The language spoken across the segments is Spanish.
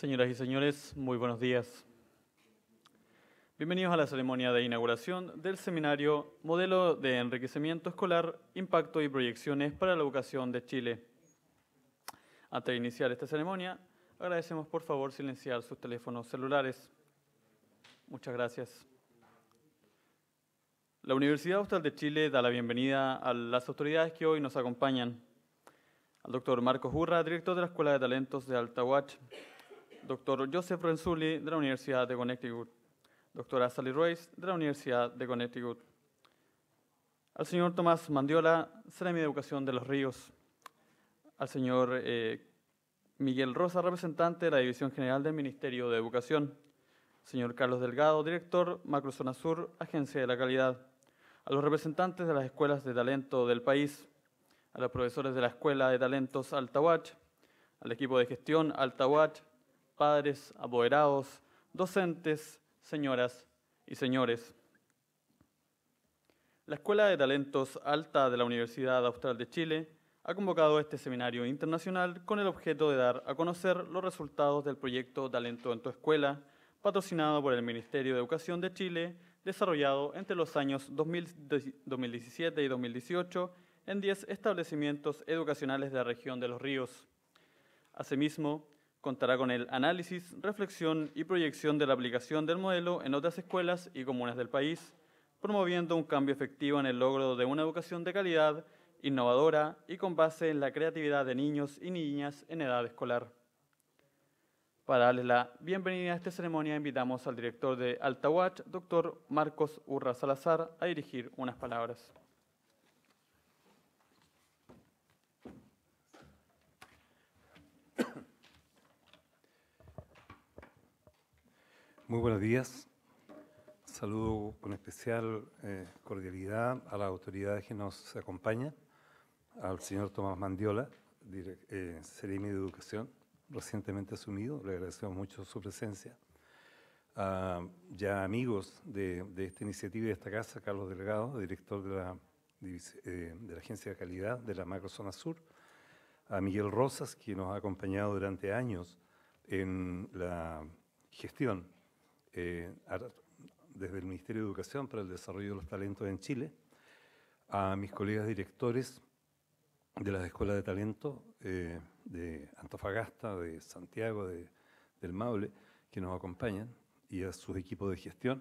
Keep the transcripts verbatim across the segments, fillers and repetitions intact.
Señoras y señores, muy buenos días. Bienvenidos a la ceremonia de inauguración del seminario Modelo de Enriquecimiento Escolar, Impacto y Proyecciones para la Educación de Chile. Antes de iniciar esta ceremonia, agradecemos por favor silenciar sus teléfonos celulares. Muchas gracias. La Universidad Austral de Chile da la bienvenida a las autoridades que hoy nos acompañan. Al doctor Marcos Urra, director de la Escuela de Talentos de Altawach, doctor Joseph Renzulli, de la Universidad de Connecticut, doctora Sally Royce, de la Universidad de Connecticut, al señor Tomás Mandiola, Seremi de Educación de Los Ríos, al señor eh, Miguel Rosa, representante de la División General del Ministerio de Educación, señor Carlos Delgado, director Macrozona Sur, Agencia de la Calidad, a los representantes de las escuelas de talento del país, a los profesores de la Escuela de Talentos Altawach, al equipo de gestión Altawach, padres, apoderados, docentes, señoras y señores. La Escuela de Talentos Alta de la Universidad Austral de Chile ha convocado este seminario internacional con el objeto de dar a conocer los resultados del proyecto Talento en tu Escuela, patrocinado por el Ministerio de Educación de Chile, desarrollado entre los años dos mil diecisiete y dos mil dieciocho en diez establecimientos educacionales de la región de Los Ríos. Asimismo, contará con el análisis, reflexión y proyección de la aplicación del modelo en otras escuelas y comunas del país, promoviendo un cambio efectivo en el logro de una educación de calidad, innovadora y con base en la creatividad de niños y niñas en edad escolar. Para darles la bienvenida a esta ceremonia, invitamos al director de Altawach, doctor Marcos Urra Salazar, a dirigir unas palabras. Muy buenos días. Saludo con especial eh, cordialidad a las autoridades que nos acompañan, al señor Tomás Mandiola, eh, Seremi de Educación, recientemente asumido, le agradecemos mucho su presencia. Uh, ya amigos de, de esta iniciativa y de esta casa, Carlos Delgado, director de la, eh, de la Agencia de Calidad de la Macrozona Sur, a Miguel Rosas, que nos ha acompañado durante años en la gestión eh, desde el Ministerio de Educación para el Desarrollo de los Talentos en Chile, a mis colegas directores de las escuelas de talento eh, de Antofagasta, de Santiago, de, del Maule, que nos acompañan, y a sus equipos de gestión,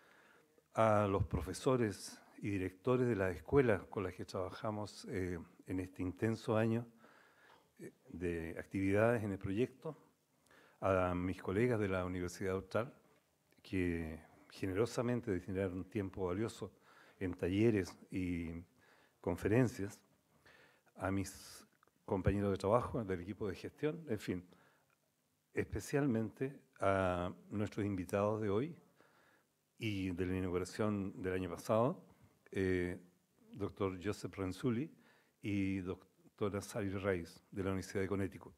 a los profesores y directores de las escuelas con las que trabajamos eh, en este intenso año eh, de actividades en el proyecto, a mis colegas de la Universidad Austral, que generosamente destinaron tiempo valioso en talleres y conferencias, a mis compañeros de trabajo del equipo de gestión, en fin, especialmente a nuestros invitados de hoy y de la inauguración del año pasado, eh, doctor Joseph Renzulli y doctora Sally Royce de la Universidad de Connecticut.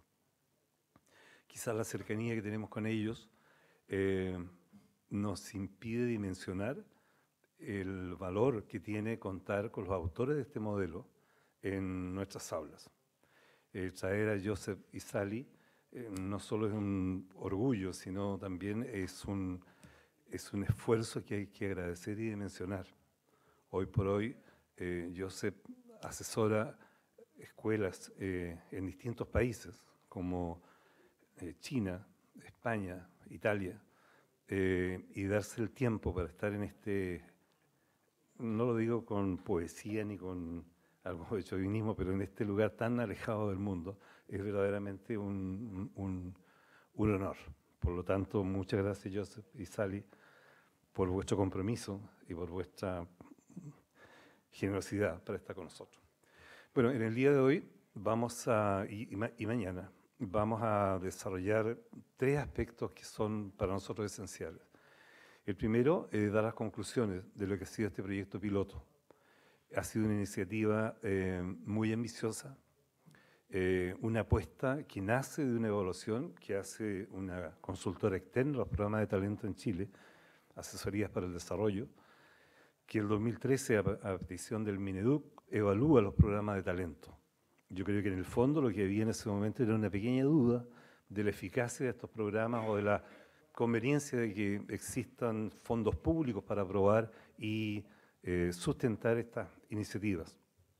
Quizás la cercanía que tenemos con ellos eh, nos impide dimensionar el valor que tiene contar con los autores de este modelo en nuestras aulas. Eh, traer a Joseph y Sally eh, no solo es un orgullo, sino también es un, es un esfuerzo que hay que agradecer y dimensionar. Hoy por hoy, eh, Joseph asesora escuelas eh, en distintos países, como eh, China, España, Italia, eh, y darse el tiempo para estar en este, no lo digo con poesía ni con algo de chauvinismo, pero en este lugar tan alejado del mundo, es verdaderamente un, un, un honor. Por lo tanto, muchas gracias, Joseph y Sally, por vuestro compromiso y por vuestra generosidad para estar con nosotros. Bueno, en el día de hoy vamos a, y, y, ma y mañana, vamos a desarrollar tres aspectos que son para nosotros esenciales. El primero es dar las conclusiones de lo que ha sido este proyecto piloto. Ha sido una iniciativa eh, muy ambiciosa, eh, una apuesta que nace de una evaluación que hace una consultora externa a los programas de talento en Chile, Asesorías para el Desarrollo, que en el dos mil trece, a, a petición del Mineduc, evalúa los programas de talento. Yo creo que en el fondo lo que había en ese momento era una pequeña duda de la eficacia de estos programas o de la conveniencia de que existan fondos públicos para aprobar y eh, sustentar estas iniciativas.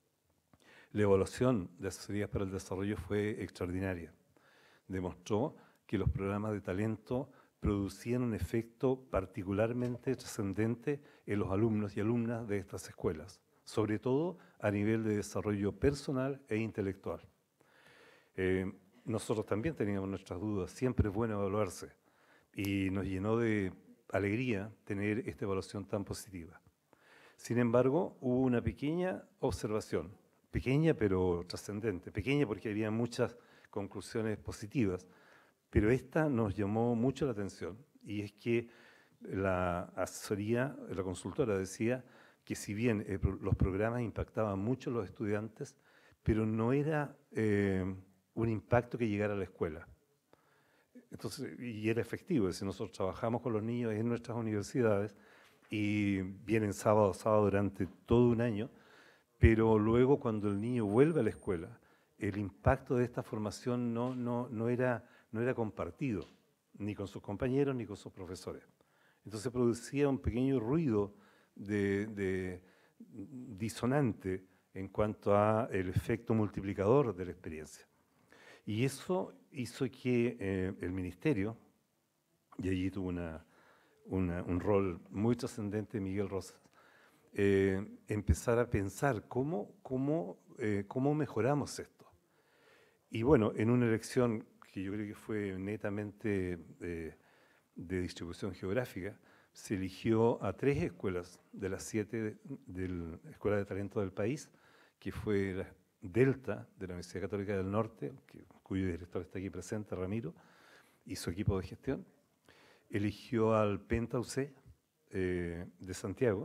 La evaluación de Asesorías para el Desarrollo fue extraordinaria. Demostró que los programas de talento producían un efecto particularmente trascendente en los alumnos y alumnas de estas escuelas, sobre todo a nivel de desarrollo personal e intelectual. Eh, nosotros también teníamos nuestras dudas, siempre es bueno evaluarse, y nos llenó de alegría tener esta evaluación tan positiva. Sin embargo, hubo una pequeña observación, pequeña pero trascendente, pequeña porque había muchas conclusiones positivas, pero esta nos llamó mucho la atención, y es que la asesoría, la consultora decía que si bien eh, los programas impactaban mucho a los estudiantes, pero no era eh, un impacto que llegara a la escuela. Entonces, y era efectivo, es decir, nosotros trabajamos con los niños en nuestras universidades y vienen sábado a sábado durante todo un año, pero luego cuando el niño vuelve a la escuela, el impacto de esta formación no, no, no, era, no era compartido, ni con sus compañeros ni con sus profesores. Entonces producía un pequeño ruido de, de disonante en cuanto al efecto multiplicador de la experiencia. Y eso hizo que eh, el ministerio, y allí tuvo una, una, un rol muy trascendente Miguel Rosas, eh, empezar a pensar cómo, cómo, eh, cómo mejoramos esto. Y bueno, en una elección que yo creo que fue netamente eh, de distribución geográfica, se eligió a tres escuelas de las siete de la Escuela de Talento del país, que fue la Delta de la Universidad Católica del Norte, que, cuyo director está aquí presente, Ramiro, y su equipo de gestión. Eligió al Penta U C eh, de Santiago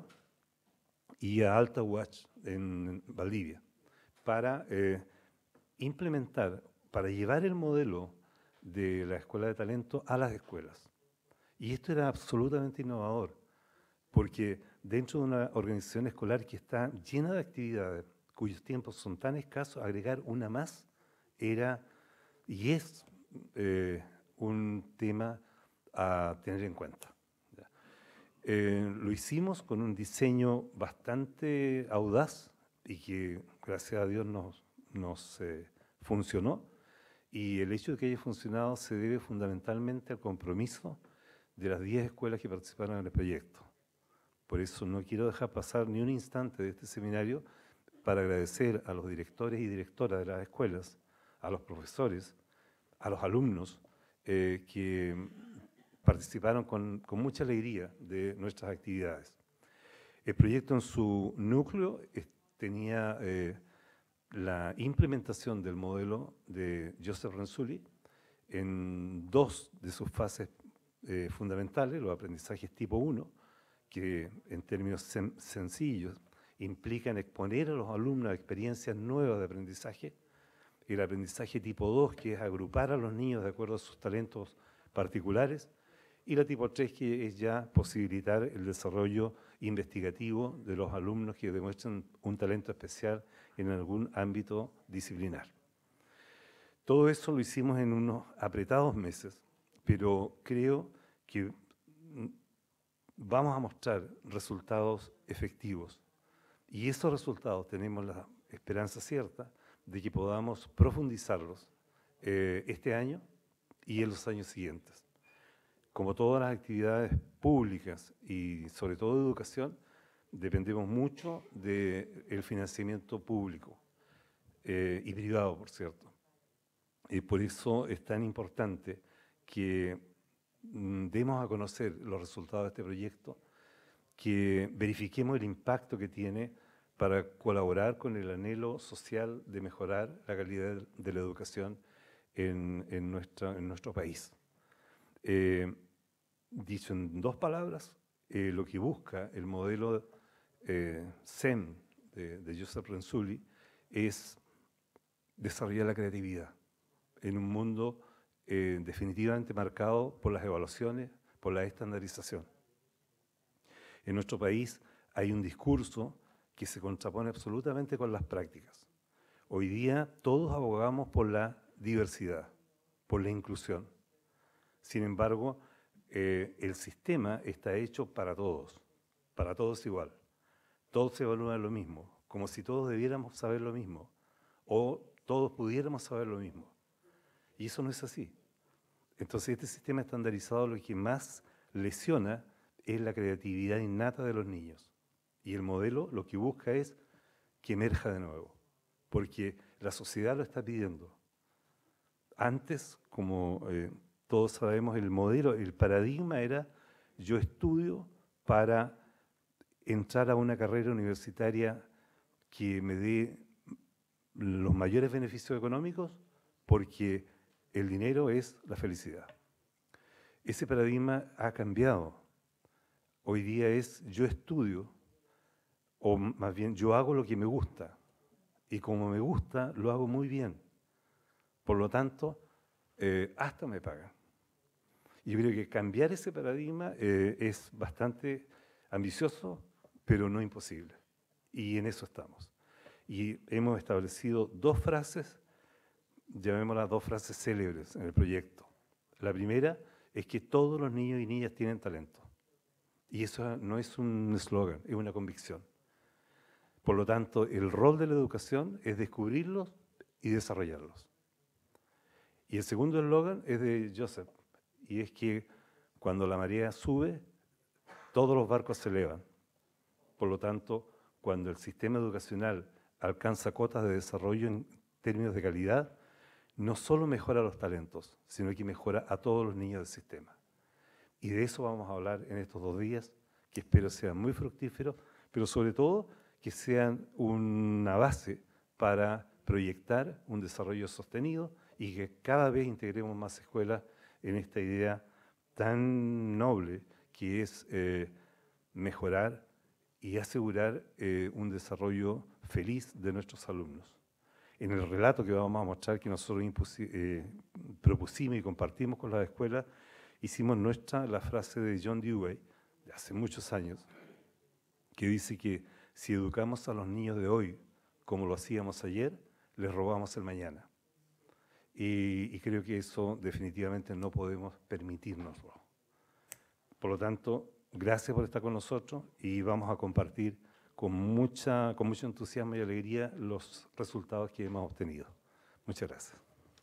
y a Alta U H en Valdivia, para eh, implementar, para llevar el modelo de la Escuela de Talento a las escuelas. Y esto era absolutamente innovador, porque dentro de una organización escolar que está llena de actividades, cuyos tiempos son tan escasos, agregar una más era y es eh, un tema a tener en cuenta. Eh, lo hicimos con un diseño bastante audaz y que, gracias a Dios, nos, nos eh, funcionó. Y el hecho de que haya funcionado se debe fundamentalmente al compromiso de las diez escuelas que participaron en el proyecto. Por eso no quiero dejar pasar ni un instante de este seminario para agradecer a los directores y directoras de las escuelas, a los profesores, a los alumnos eh, que participaron con, con mucha alegría de nuestras actividades. El proyecto en su núcleo es, tenía eh, la implementación del modelo de Joseph Renzulli en dos de sus fases eh, fundamentales, los aprendizajes tipo uno, que en términos sen sencillos implican exponer a los alumnos a experiencias nuevas de aprendizaje, el aprendizaje tipo dos, que es agrupar a los niños de acuerdo a sus talentos particulares, y la tipo tres, que es ya posibilitar el desarrollo investigativo de los alumnos que demuestran un talento especial en algún ámbito disciplinar. Todo eso lo hicimos en unos apretados meses, pero creo que vamos a mostrar resultados efectivos. Y esos resultados tenemos la esperanza cierta de que podamos profundizarlos eh, este año y en los años siguientes. Como todas las actividades públicas y sobre todo de educación, dependemos mucho del financiamiento público eh, y privado, por cierto. Y por eso es tan importante que mm, demos a conocer los resultados de este proyecto, que verifiquemos el impacto que tiene para colaborar con el anhelo social de mejorar la calidad de la educación en, en, nuestra, en nuestro país. Eh, dicho en dos palabras, eh, lo que busca el modelo eh, S E M de, de Joseph Renzulli es desarrollar la creatividad en un mundo eh, definitivamente marcado por las evaluaciones, por la estandarización. En nuestro país hay un discurso que se contrapone absolutamente con las prácticas. Hoy día todos abogamos por la diversidad, por la inclusión. Sin embargo, eh, el sistema está hecho para todos, para todos igual. Todos se evalúan lo mismo, como si todos debiéramos saber lo mismo, o todos pudiéramos saber lo mismo. Y eso no es así. Entonces, este sistema estandarizado lo que más lesiona es la creatividad innata de los niños. Y el modelo lo que busca es que emerja de nuevo, porque la sociedad lo está pidiendo. Antes, como eh, todos sabemos, el modelo, el paradigma era: yo estudio para entrar a una carrera universitaria que me dé los mayores beneficios económicos, porque el dinero es la felicidad. Ese paradigma ha cambiado. Hoy día es: yo estudio, o más bien yo hago lo que me gusta, y como me gusta, lo hago muy bien. Por lo tanto, eh, hasta me pagan. Y yo creo que cambiar ese paradigma eh, es bastante ambicioso, pero no imposible. Y en eso estamos. Y hemos establecido dos frases, llamémoslas dos frases célebres en el proyecto. La primera es que todos los niños y niñas tienen talento. Y eso no es un eslogan, es una convicción. Por lo tanto, el rol de la educación es descubrirlos y desarrollarlos. Y el segundo eslogan es de Joseph, y es que cuando la marea sube, todos los barcos se elevan. Por lo tanto, cuando el sistema educacional alcanza cotas de desarrollo en términos de calidad, no solo mejora los talentos, sino que mejora a todos los niños del sistema. Y de eso vamos a hablar en estos dos días, que espero sean muy fructíferos, pero sobre todo que sean una base para proyectar un desarrollo sostenido y que cada vez integremos más escuelas en esta idea tan noble que es eh, mejorar y asegurar eh, un desarrollo feliz de nuestros alumnos. En el relato que vamos a mostrar, que nosotros eh, propusimos y compartimos con las escuelas, hicimos nuestra la frase de John Dewey, de hace muchos años, que dice que si educamos a los niños de hoy como lo hacíamos ayer, les robamos el mañana. Y, y creo que eso definitivamente no podemos permitirnoslo. Por lo tanto, gracias por estar con nosotros y vamos a compartir con, mucha, con mucho entusiasmo y alegría los resultados que hemos obtenido. Muchas gracias.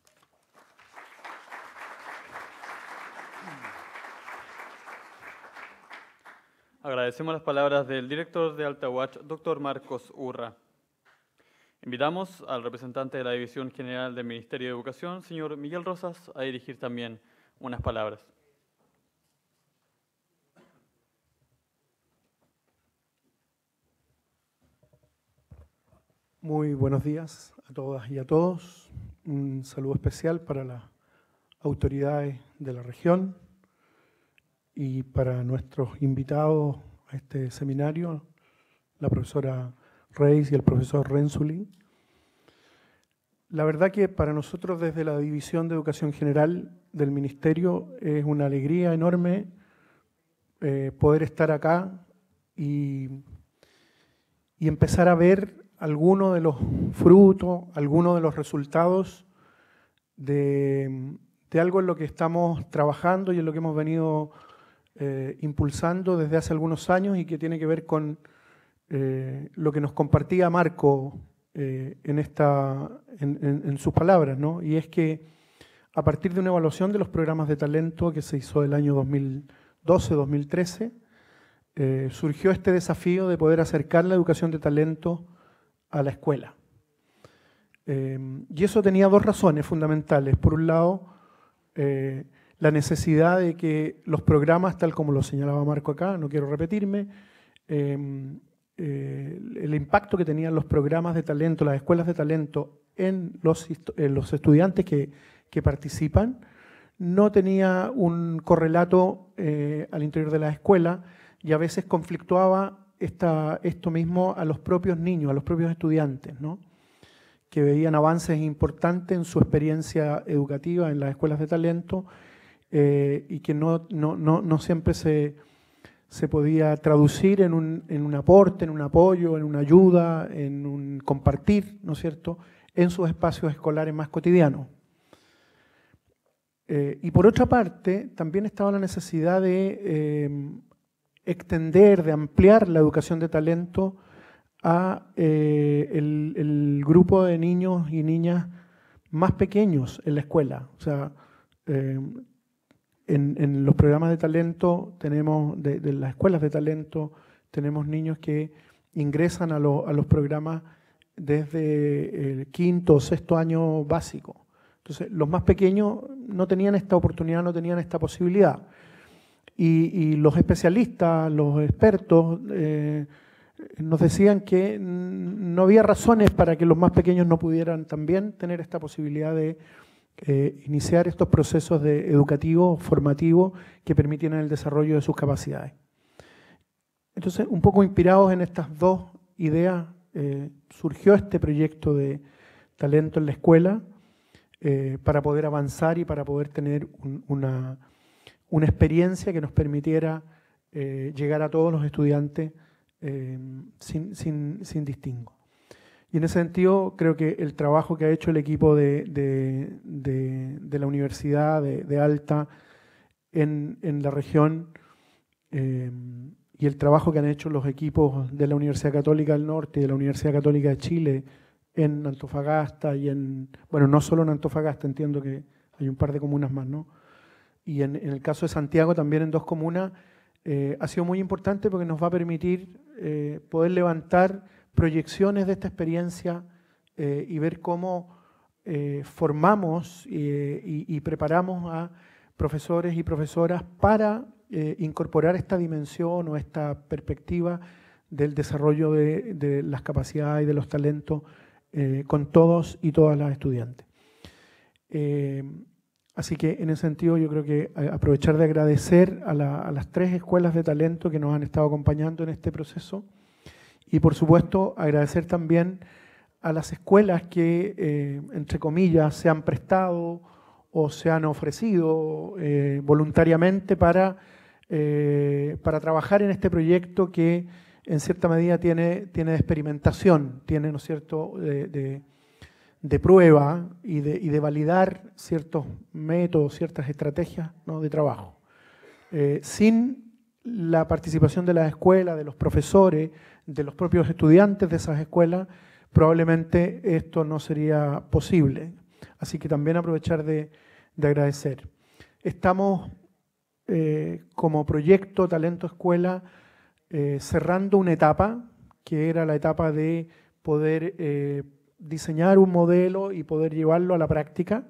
Agradecemos las palabras del director de AltaWatch, doctor Marcos Urra. Invitamos al representante de la División General del Ministerio de Educación, señor Miguel Rosas, a dirigir también unas palabras. Muy buenos días a todas y a todos. Un saludo especial para las autoridades de la región y para nuestros invitados a este seminario, la profesora Reis y el profesor Renzulli. La verdad que para nosotros desde la División de Educación General del Ministerio es una alegría enorme eh, poder estar acá y, y empezar a ver algunos de los frutos, algunos de los resultados de, de algo en lo que estamos trabajando y en lo que hemos venido eh, impulsando desde hace algunos años y que tiene que ver con Eh, lo que nos compartía Marco eh, en, esta, en, en, en sus palabras, ¿no? Y es que a partir de una evaluación de los programas de talento que se hizo el año dos mil doce dos mil trece, eh, surgió este desafío de poder acercar la educación de talento a la escuela. Eh, y eso tenía dos razones fundamentales. Por un lado, eh, la necesidad de que los programas, tal como lo señalaba Marco acá, no quiero repetirme, eh, Eh, el impacto que tenían los programas de talento, las escuelas de talento en los, en los estudiantes que, que participan, no tenía un correlato eh, al interior de la escuela y a veces conflictuaba esta, esto mismo a los propios niños, a los propios estudiantes, ¿no? Que veían avances importantes en su experiencia educativa en las escuelas de talento eh, y que no, no, no, no siempre se... se podía traducir en un, en un aporte, en un apoyo, en una ayuda, en un compartir, ¿no es cierto?, en sus espacios escolares más cotidianos. Eh, y por otra parte, también estaba la necesidad de eh, extender, de ampliar la educación de talento a eh, el, el grupo de niños y niñas más pequeños en la escuela. O sea, eh, en, en los programas de talento tenemos, de, de las escuelas de talento, tenemos niños que ingresan a, lo, a los programas desde el quinto o sexto año básico. Entonces, los más pequeños no tenían esta oportunidad, no tenían esta posibilidad. Y, y los especialistas, los expertos, eh, nos decían que no había razones para que los más pequeños no pudieran también tener esta posibilidad de eh, iniciar estos procesos de educativos, formativos, que permitieran el desarrollo de sus capacidades. Entonces, un poco inspirados en estas dos ideas, eh, surgió este proyecto de talento en la escuela eh, para poder avanzar y para poder tener un, una, una experiencia que nos permitiera eh, llegar a todos los estudiantes eh, sin, sin, sin distingo. Y en ese sentido, creo que el trabajo que ha hecho el equipo de, de, de, de la Universidad de, de Alta en, en la región eh, y el trabajo que han hecho los equipos de la Universidad Católica del Norte y de la Universidad Católica de Chile en Antofagasta y en, bueno, no solo en Antofagasta, entiendo que hay un par de comunas más, ¿no? Y en, en el caso de Santiago también en dos comunas, eh, ha sido muy importante porque nos va a permitir eh, poder levantar proyecciones de esta experiencia eh, y ver cómo eh, formamos eh, y, y preparamos a profesores y profesoras para eh, incorporar esta dimensión o esta perspectiva del desarrollo de, de las capacidades y de los talentos eh, con todos y todas las estudiantes. Eh, así que en ese sentido yo creo que aprovechar de agradecer a, la, a las tres escuelas de talento que nos han estado acompañando en este proceso y por supuesto agradecer también a las escuelas que, eh, entre comillas, se han prestado o se han ofrecido eh, voluntariamente para, eh, para trabajar en este proyecto que en cierta medida tiene, tiene de experimentación, tiene, ¿no es cierto?, de, de, de prueba y de, y de validar ciertos métodos, ciertas estrategias, ¿no?, de trabajo. Eh, sin la participación de las escuelas, de los profesores, de los propios estudiantes de esas escuelas, probablemente esto no sería posible. Así que también aprovechar de, de agradecer. Estamos eh, como proyecto Talento Escuela eh, cerrando una etapa, que era la etapa de poder eh, diseñar un modelo y poder llevarlo a la práctica.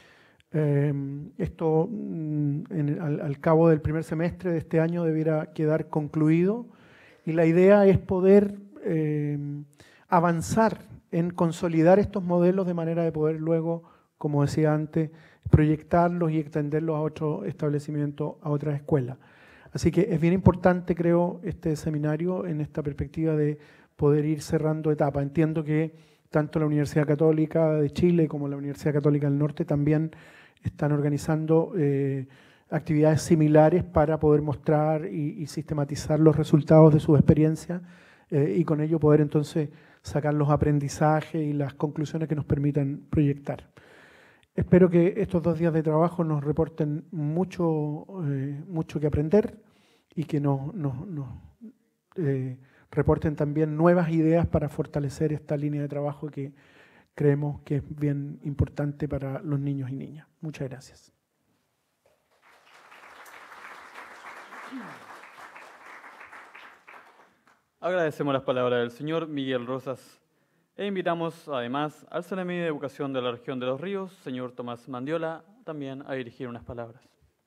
Eh, esto en, al, al cabo del primer semestre de este año debiera quedar concluido y la idea es poder eh, avanzar en consolidar estos modelos de manera de poder luego, como decía antes, proyectarlos y extenderlos a otros establecimientos, a otras escuelas. Así que es bien importante, creo, este seminario en esta perspectiva de poder ir cerrando etapas. Entiendo que tanto la Universidad Católica de Chile como la Universidad Católica del Norte también están organizando eh, actividades similares para poder mostrar y, y sistematizar los resultados de sus experiencias eh, y con ello poder entonces sacar los aprendizajes y las conclusiones que nos permitan proyectar. Espero que estos dos días de trabajo nos reporten mucho, eh, mucho que aprender y que nos, nos, nos eh, reporten también nuevas ideas para fortalecer esta línea de trabajo que creemos que es bien importante para los niños y niñas. Muchas gracias. Agradecemos las palabras del señor Miguel Rosas e invitamos además al Ceremi de Educación de la Región de Los Ríos, señor Tomás Mandiola, también a dirigir unas palabras.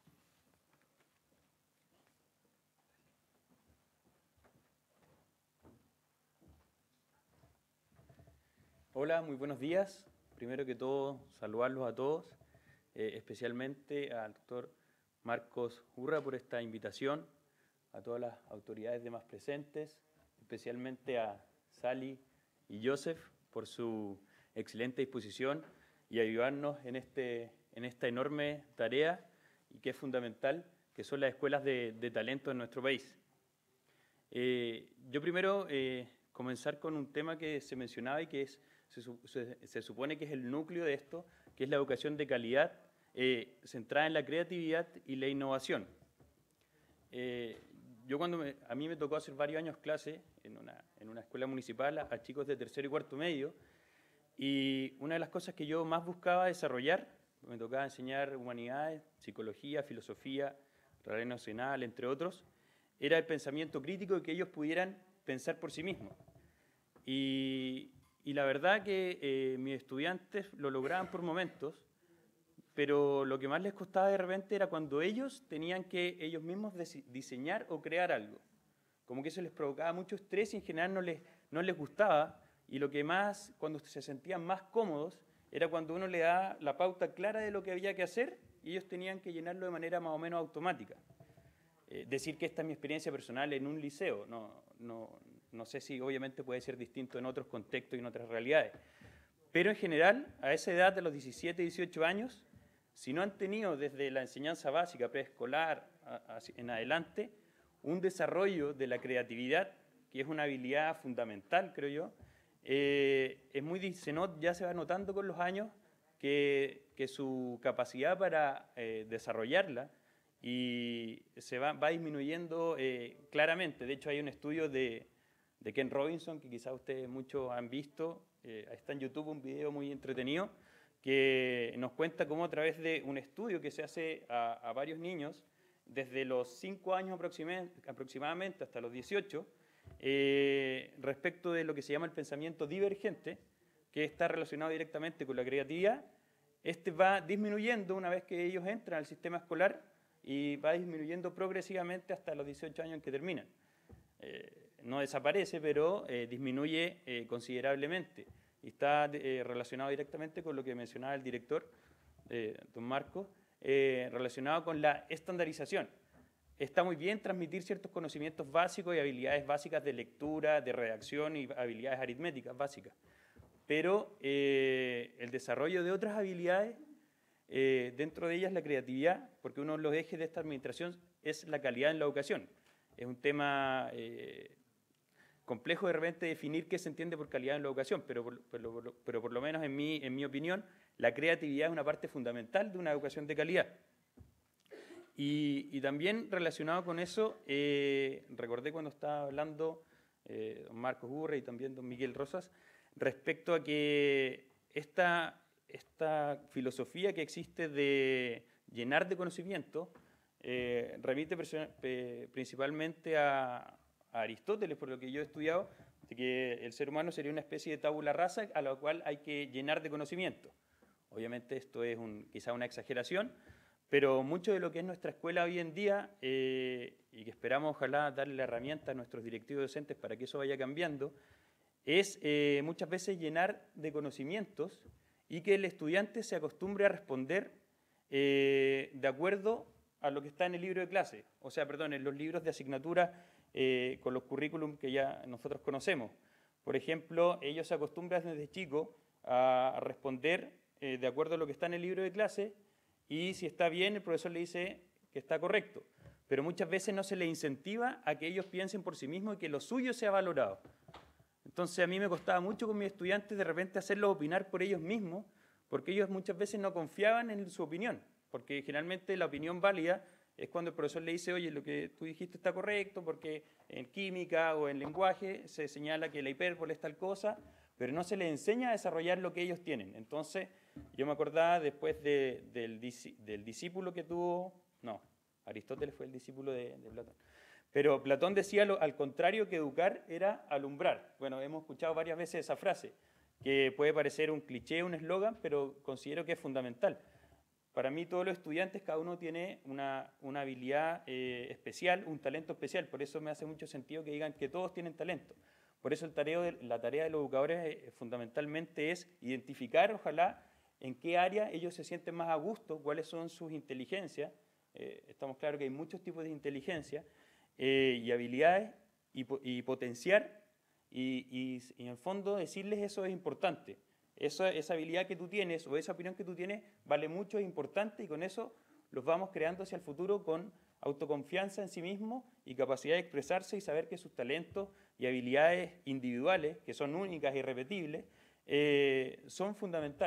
Hola, muy buenos días. Primero que todo, saludarlos a todos, eh, especialmente al doctor Marcos Urra por esta invitación, a todas las autoridades demás presentes, especialmente a Sally y Joseph por su excelente disposición y ayudarnos en, este, en esta enorme tarea y que es fundamental, que son las escuelas de, de talento en nuestro país. Eh, yo primero eh, comenzar con un tema que se mencionaba y que es, se, se, se supone que es el núcleo de esto, que es la educación de calidad eh, centrada en la creatividad y la innovación. Eh, yo cuando me, a mí me tocó hacer varios años clase en una, en una escuela municipal a, a chicos de tercero y cuarto medio, y una de las cosas que yo más buscaba desarrollar, me tocaba enseñar humanidades, psicología, filosofía, realidad nacional, entre otros, era el pensamiento crítico y que ellos pudieran pensar por sí mismos. Y, y la verdad que eh, mis estudiantes lo lograban por momentos, pero lo que más les costaba de repente era cuando ellos tenían que ellos mismos diseñar o crear algo. Como que eso les provocaba mucho estrés y en general no les, no les gustaba, y lo que más, cuando se sentían más cómodos, era cuando uno le da la pauta clara de lo que había que hacer y ellos tenían que llenarlo de manera más o menos automática. Eh, decir que esta es mi experiencia personal en un liceo, no, no, no sé si obviamente puede ser distinto en otros contextos y en otras realidades, pero en general, a esa edad de los diecisiete, dieciocho años, si no han tenido desde la enseñanza básica, preescolar a, a, en adelante, un desarrollo de la creatividad, que es una habilidad fundamental, creo yo, eh, es muy, se not, ya se va notando con los años que, que su capacidad para eh, desarrollarla y se va, va disminuyendo eh, claramente. De hecho, hay un estudio de, de Ken Robinson, que quizás ustedes muchos han visto, eh, está en YouTube un video muy entretenido, que nos cuenta cómo a través de un estudio que se hace a, a varios niños, desde los cinco años aproximadamente hasta los dieciocho, eh, respecto de lo que se llama el pensamiento divergente, que está relacionado directamente con la creatividad, este va disminuyendo una vez que ellos entran al sistema escolar y va disminuyendo progresivamente hasta los dieciocho años en que terminan. Eh, no desaparece, pero eh, disminuye eh, considerablemente. Y está eh, relacionado directamente con lo que mencionaba el director, eh, don Marcos, eh, relacionado con la estandarización. Está muy bien transmitir ciertos conocimientos básicos y habilidades básicas de lectura, de redacción y habilidades aritméticas básicas, pero eh, el desarrollo de otras habilidades, eh, dentro de ellas la creatividad, porque uno de los ejes de esta administración es la calidad en la educación. Es un tema eh, complejo de repente definir qué se entiende por calidad en la educación, pero por, pero, pero por lo menos en mi, en mi opinión, la creatividad es una parte fundamental de una educación de calidad. Y, y también relacionado con eso, eh, recordé cuando estaba hablando eh, don Marcos Urra y también don Miguel Rosas, respecto a que esta, esta filosofía que existe de llenar de conocimiento eh, remite principalmente a, a Aristóteles, por lo que yo he estudiado, de que el ser humano sería una especie de tabula rasa a la cual hay que llenar de conocimiento. Obviamente esto es un, quizá una exageración, pero mucho de lo que es nuestra escuela hoy en día, eh, y que esperamos ojalá darle la herramienta a nuestros directivos docentes para que eso vaya cambiando, es eh, muchas veces llenar de conocimientos y que el estudiante se acostumbre a responder eh, de acuerdo a lo que está en el libro de clase, o sea, perdón, en los libros de asignatura eh, con los currículum que ya nosotros conocemos. Por ejemplo, ellos se acostumbran desde chicos a responder eh, de acuerdo a lo que está en el libro de clase, y si está bien, el profesor le dice que está correcto. Pero muchas veces no se les incentiva a que ellos piensen por sí mismos y que lo suyo sea valorado. Entonces a mí me costaba mucho con mis estudiantes de repente hacerlos opinar por ellos mismos, porque ellos muchas veces no confiaban en su opinión. Porque generalmente la opinión válida es cuando el profesor le dice, oye, lo que tú dijiste está correcto, porque en química o en lenguaje se señala que la hipérbole es tal cosa, pero no se les enseña a desarrollar lo que ellos tienen. Entonces, yo me acordaba después de, del, del discípulo que tuvo, no, Aristóteles fue el discípulo de, de Platón, pero Platón decía lo, al contrario que educar era alumbrar. Bueno, hemos escuchado varias veces esa frase, que puede parecer un cliché, un eslogan, pero considero que es fundamental. Para mí todos los estudiantes, cada uno tiene una, una habilidad eh, especial, un talento especial, por eso me hace mucho sentido que digan que todos tienen talento. Por eso el tarea de, la tarea de los educadores eh, fundamentalmente es identificar, ojalá, en qué área ellos se sienten más a gusto, cuáles son sus inteligencias. Eh, estamos claros que hay muchos tipos de inteligencia eh, y habilidades, y, y potenciar, y, y, y en el fondo decirles eso es importante. Esa, esa habilidad que tú tienes o esa opinión que tú tienes vale mucho, es importante, y con eso los vamos creando hacia el futuro con autoconfianza en sí mismos y capacidad de expresarse y saber que sus talentos y habilidades individuales, que son únicas e irrepetibles, eh, son fundamentales.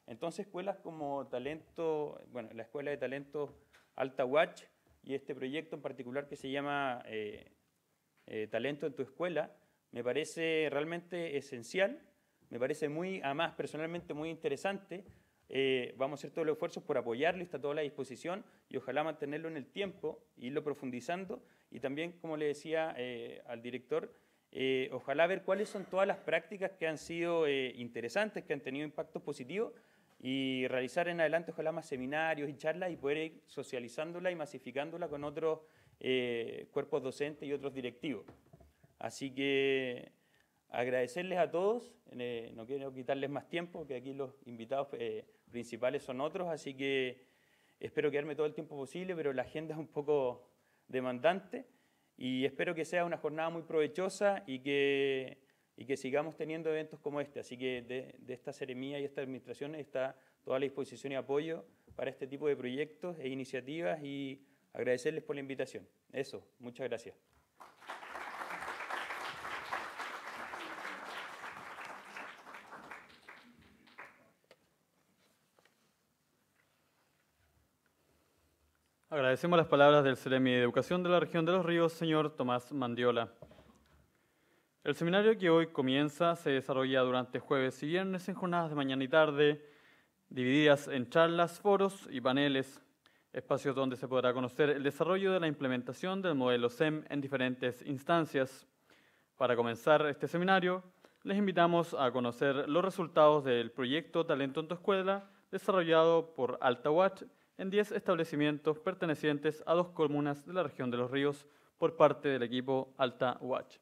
Entonces, escuelas como Talento, bueno, la Escuela de Talento Alta UACH y este proyecto en particular que se llama eh, eh, Talento en tu Escuela, me parece realmente esencial, me parece muy, además, personalmente muy interesante. Eh, vamos a hacer todos los esfuerzos por apoyarlo, está a toda la disposición y ojalá mantenerlo en el tiempo, irlo profundizando y también, como le decía eh, al director, eh, ojalá ver cuáles son todas las prácticas que han sido eh, interesantes, que han tenido impactos positivos y realizar en adelante ojalá más seminarios y charlas y poder ir socializándola y masificándola con otros eh, cuerpos docentes y otros directivos. Así que agradecerles a todos, eh, no quiero quitarles más tiempo, que aquí los invitados eh, principales son otros, así que espero quedarme todo el tiempo posible, pero la agenda es un poco demandante y espero que sea una jornada muy provechosa y que, y que sigamos teniendo eventos como este. Así que de, de esta seremía y esta administración está toda la disposición y apoyo para este tipo de proyectos e iniciativas y agradecerles por la invitación. Eso, muchas gracias. Agradecemos las palabras del Ceremi de Educación de la Región de los Ríos, señor Tomás Mandiola. El seminario que hoy comienza se desarrolla durante jueves y viernes en jornadas de mañana y tarde, divididas en charlas, foros y paneles, espacios donde se podrá conocer el desarrollo de la implementación del modelo S E M en diferentes instancias. Para comenzar este seminario, les invitamos a conocer los resultados del proyecto Talento en tu Escuela, desarrollado por Alta UACH en diez establecimientos pertenecientes a dos comunas de la región de los Ríos por parte del equipo Alta UACH.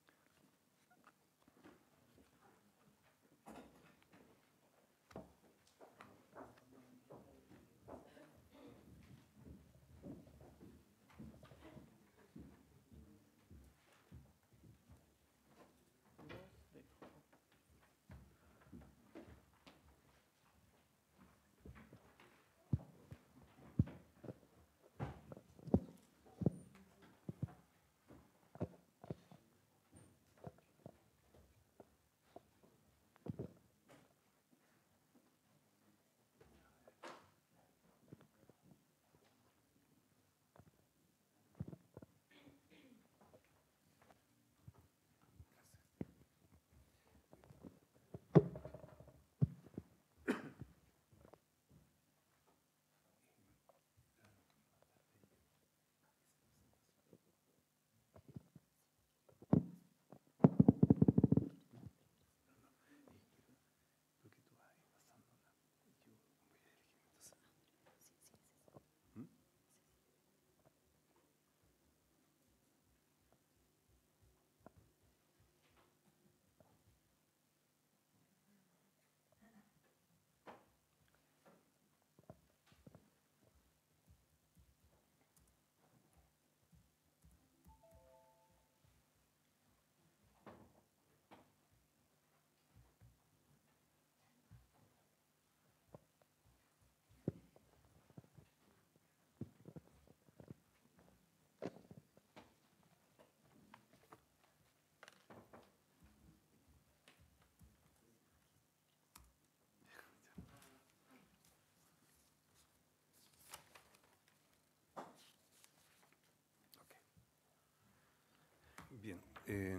Bien, eh,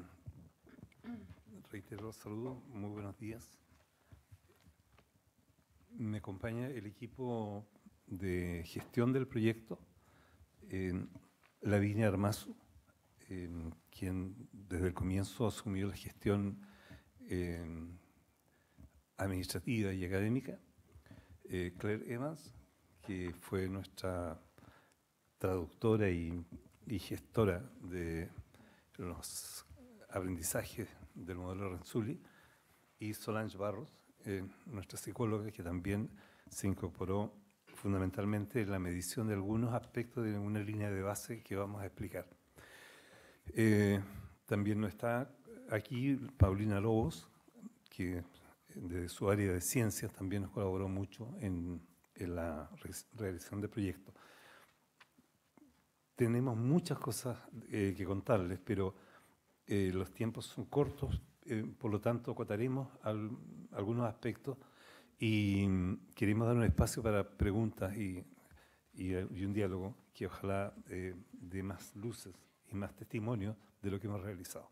reitero saludos, muy buenos días. Me acompaña el equipo de gestión del proyecto, eh, Lavinia Armazu, eh, quien desde el comienzo asumió la gestión eh, administrativa y académica, eh, Claire Evans, que fue nuestra traductora y, y gestora de los aprendizajes del modelo Renzulli, y Solange Barros, eh, nuestra psicóloga, que también se incorporó fundamentalmente en la medición de algunos aspectos de una línea de base que vamos a explicar. Eh, también no está aquí Paulina Lobos, que de su área de ciencias también nos colaboró mucho en, en la realización del proyecto. Tenemos muchas cosas eh, que contarles, pero eh, los tiempos son cortos, eh, por lo tanto acotaremos al, algunos aspectos y mm, queremos dar un espacio para preguntas y, y, y un diálogo que ojalá eh, dé más luces y más testimonio de lo que hemos realizado.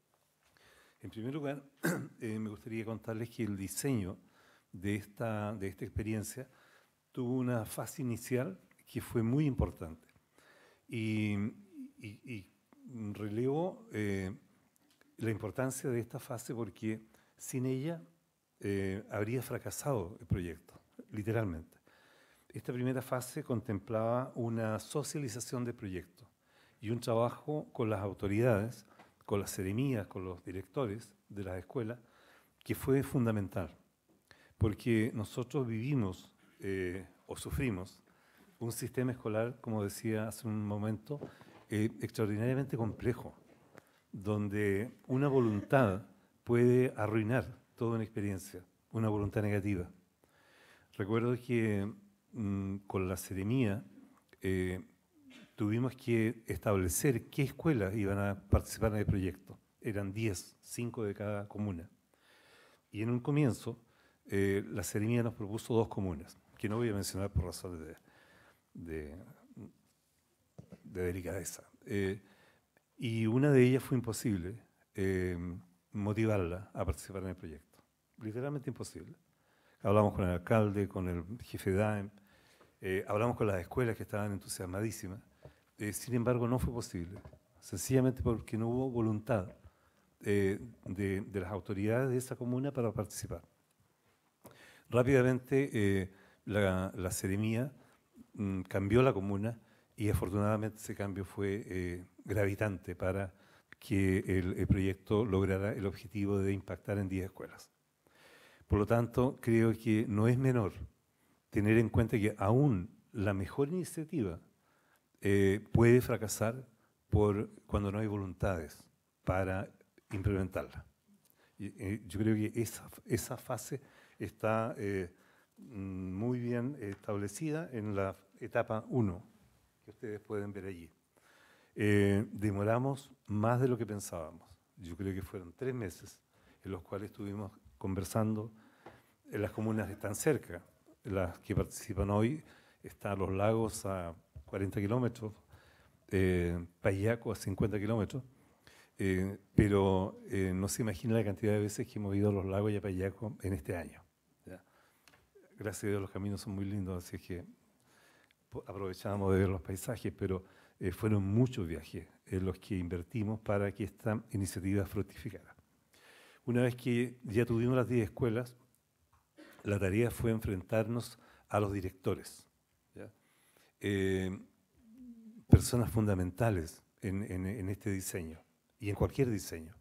En primer lugar, eh, me gustaría contarles que el diseño de esta, de esta experiencia tuvo una fase inicial que fue muy importante. Y, y, y relevo eh, la importancia de esta fase porque sin ella eh, habría fracasado el proyecto, literalmente. Esta primera fase contemplaba una socialización del proyecto y un trabajo con las autoridades, con las seremías, con los directores de las escuelas, que fue fundamental, porque nosotros vivimos eh, o sufrimos un sistema escolar, como decía hace un momento, eh, extraordinariamente complejo, donde una voluntad puede arruinar toda una experiencia, una voluntad negativa. Recuerdo que mmm, con la seremía eh, tuvimos que establecer qué escuelas iban a participar en el proyecto. Eran diez, cinco de cada comuna. Y en un comienzo, eh, la seremía nos propuso dos comunas, que no voy a mencionar por razones de, de, de delicadeza. Eh, y una de ellas fue imposible eh, motivarla a participar en el proyecto. Literalmente imposible. Hablamos con el alcalde, con el jefe de A E M, eh, hablamos con las escuelas que estaban entusiasmadísimas. Eh, sin embargo, no fue posible, sencillamente porque no hubo voluntad eh, de, de las autoridades de esa comuna para participar. Rápidamente, eh, la, la seremía mm, cambió la comuna y afortunadamente ese cambio fue eh, gravitante para que el, el proyecto lograra el objetivo de impactar en diez escuelas. Por lo tanto, creo que no es menor tener en cuenta que aún la mejor iniciativa eh, puede fracasar por cuando no hay voluntades para implementarla. Y, eh, yo creo que esa, esa fase está eh, muy bien establecida en la etapa uno, que ustedes pueden ver allí. Eh, demoramos más de lo que pensábamos. Yo creo que fueron tres meses en los cuales estuvimos conversando. Las comunas están cerca, las que participan hoy están Los Lagos a cuarenta kilómetros, eh, Payaco a cincuenta kilómetros, eh, pero eh, no se imagina la cantidad de veces que hemos ido a Los Lagos y a Payaco en este año. ¿Ya? Gracias a Dios los caminos son muy lindos, así es que aprovechamos de ver los paisajes, pero eh, fueron muchos viajes en los que invertimos para que esta iniciativa fructificara. Una vez que ya tuvimos las diez escuelas, la tarea fue enfrentarnos a los directores, ¿ya? Eh, personas fundamentales en, en, en este diseño y en cualquier diseño.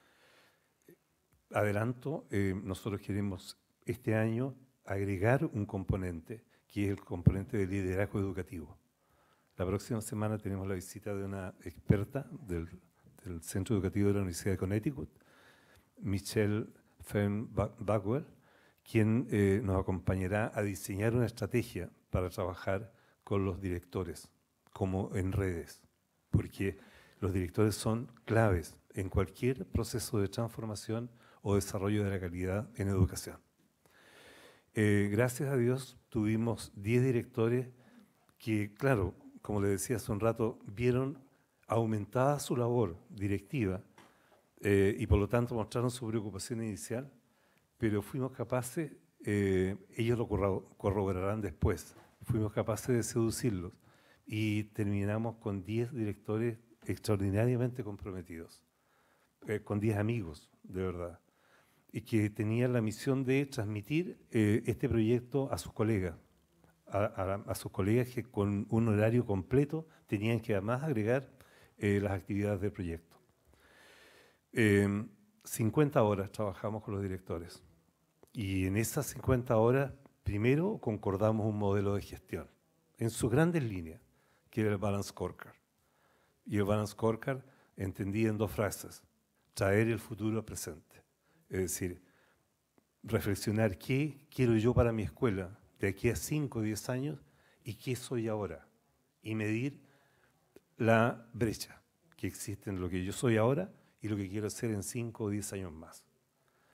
Adelanto, eh, nosotros queremos este año agregar un componente, que es el componente de liderazgo educativo. La próxima semana tenemos la visita de una experta del, del Centro Educativo de la Universidad de Connecticut, Michelle Fern-Bagwell, quien eh, nos acompañará a diseñar una estrategia para trabajar con los directores, como en redes, porque los directores son claves en cualquier proceso de transformación o desarrollo de la calidad en educación. Eh, gracias a Dios tuvimos diez directores que, claro, como les decía hace un rato, vieron aumentada su labor directiva eh, y por lo tanto mostraron su preocupación inicial, pero fuimos capaces, eh, ellos lo corroborarán después, fuimos capaces de seducirlos y terminamos con diez directores extraordinariamente comprometidos, eh, con diez amigos, de verdad, y que tenían la misión de transmitir eh, este proyecto a sus colegas, a, a, a sus colegas que con un horario completo tenían que además agregar eh, las actividades del proyecto. Eh, cincuenta horas trabajamos con los directores y en esas cincuenta horas primero concordamos un modelo de gestión en sus grandes líneas, que era el Balance Scorecard. Y el Balance Scorecard entendía en dos frases: traer el futuro al presente. Es decir, reflexionar qué quiero yo para mi escuela de aquí a cinco o diez años y qué soy ahora. Y medir la brecha que existe en lo que yo soy ahora y lo que quiero hacer en cinco o diez años más.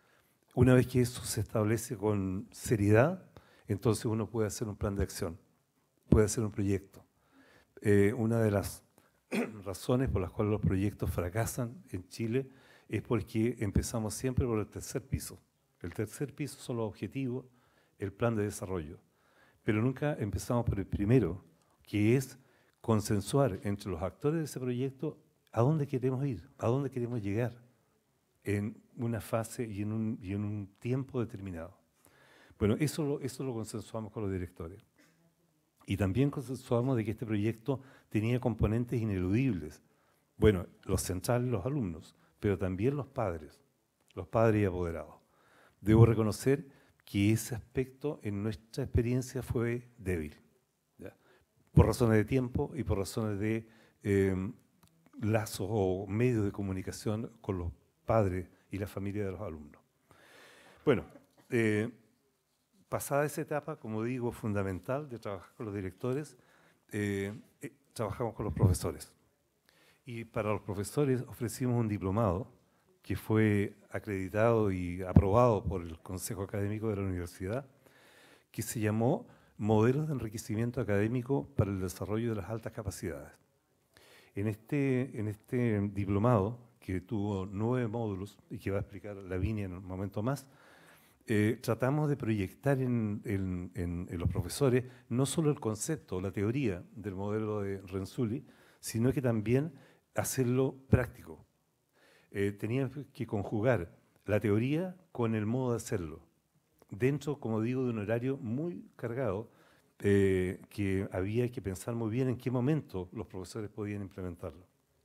una vez que eso se establece con seriedad, entonces uno puede hacer un plan de acción, puede hacer un proyecto. Eh, una de las razones por las cuales los proyectos fracasan en Chile es porque empezamos siempre por el tercer piso. El tercer piso son los objetivos, el plan de desarrollo. Pero nunca empezamos por el primero, que es consensuar entre los actores de ese proyecto a dónde queremos ir, a dónde queremos llegar en una fase y en un, y en un tiempo determinado. Bueno, eso lo, eso lo consensuamos con los directores. Y también consensuamos de que este proyecto tenía componentes ineludibles. Bueno, los centrales, los alumnos, pero también los padres, los padres y apoderados. Debo reconocer que ese aspecto en nuestra experiencia fue débil, ¿ya? Por razones de tiempo y por razones de eh, lazos o medios de comunicación con los padres y la familia de los alumnos. Bueno, eh, pasada esa etapa, como digo, fundamental de trabajar con los directores, eh, eh, trabajamos con los profesores. Y para los profesores ofrecimos un diplomado que fue acreditado y aprobado por el Consejo Académico de la Universidad, que se llamó Modelos de Enriquecimiento Académico para el Desarrollo de las Altas Capacidades. En este, en este diplomado, que tuvo nueve módulos y que va a explicar Lavinia en un momento más, eh, tratamos de proyectar en, en, en, en los profesores no solo el concepto, la teoría del modelo de Renzulli, sino que también hacerlo práctico. Eh, teníamos que conjugar la teoría con el modo de hacerlo, dentro, como digo, de un horario muy cargado, eh, que había que pensar muy bien en qué momento los profesores podían implementarlo.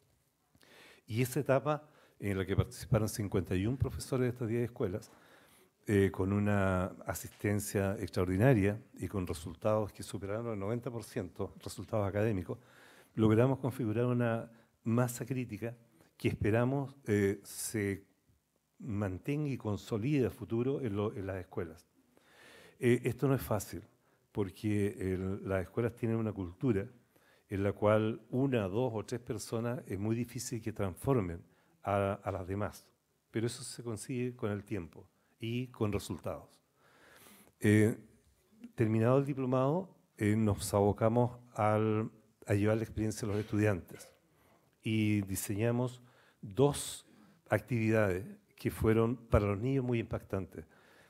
Y esa etapa en la que participaron cincuenta y uno profesores de estas diez escuelas, eh, con una asistencia extraordinaria y con resultados que superaron el noventa por ciento, resultados académicos, logramos configurar una masa crítica que esperamos eh, se mantenga y consolide a futuro en, lo, en las escuelas. Eh, esto no es fácil, porque el, las escuelas tienen una cultura en la cual una, dos o tres personas es muy difícil que transformen a, a las demás, pero eso se consigue con el tiempo y con resultados. Eh, terminado el diplomado, eh, nos abocamos al, a llevar la experiencia a los estudiantes y diseñamos dos actividades que fueron para los niños muy impactantes.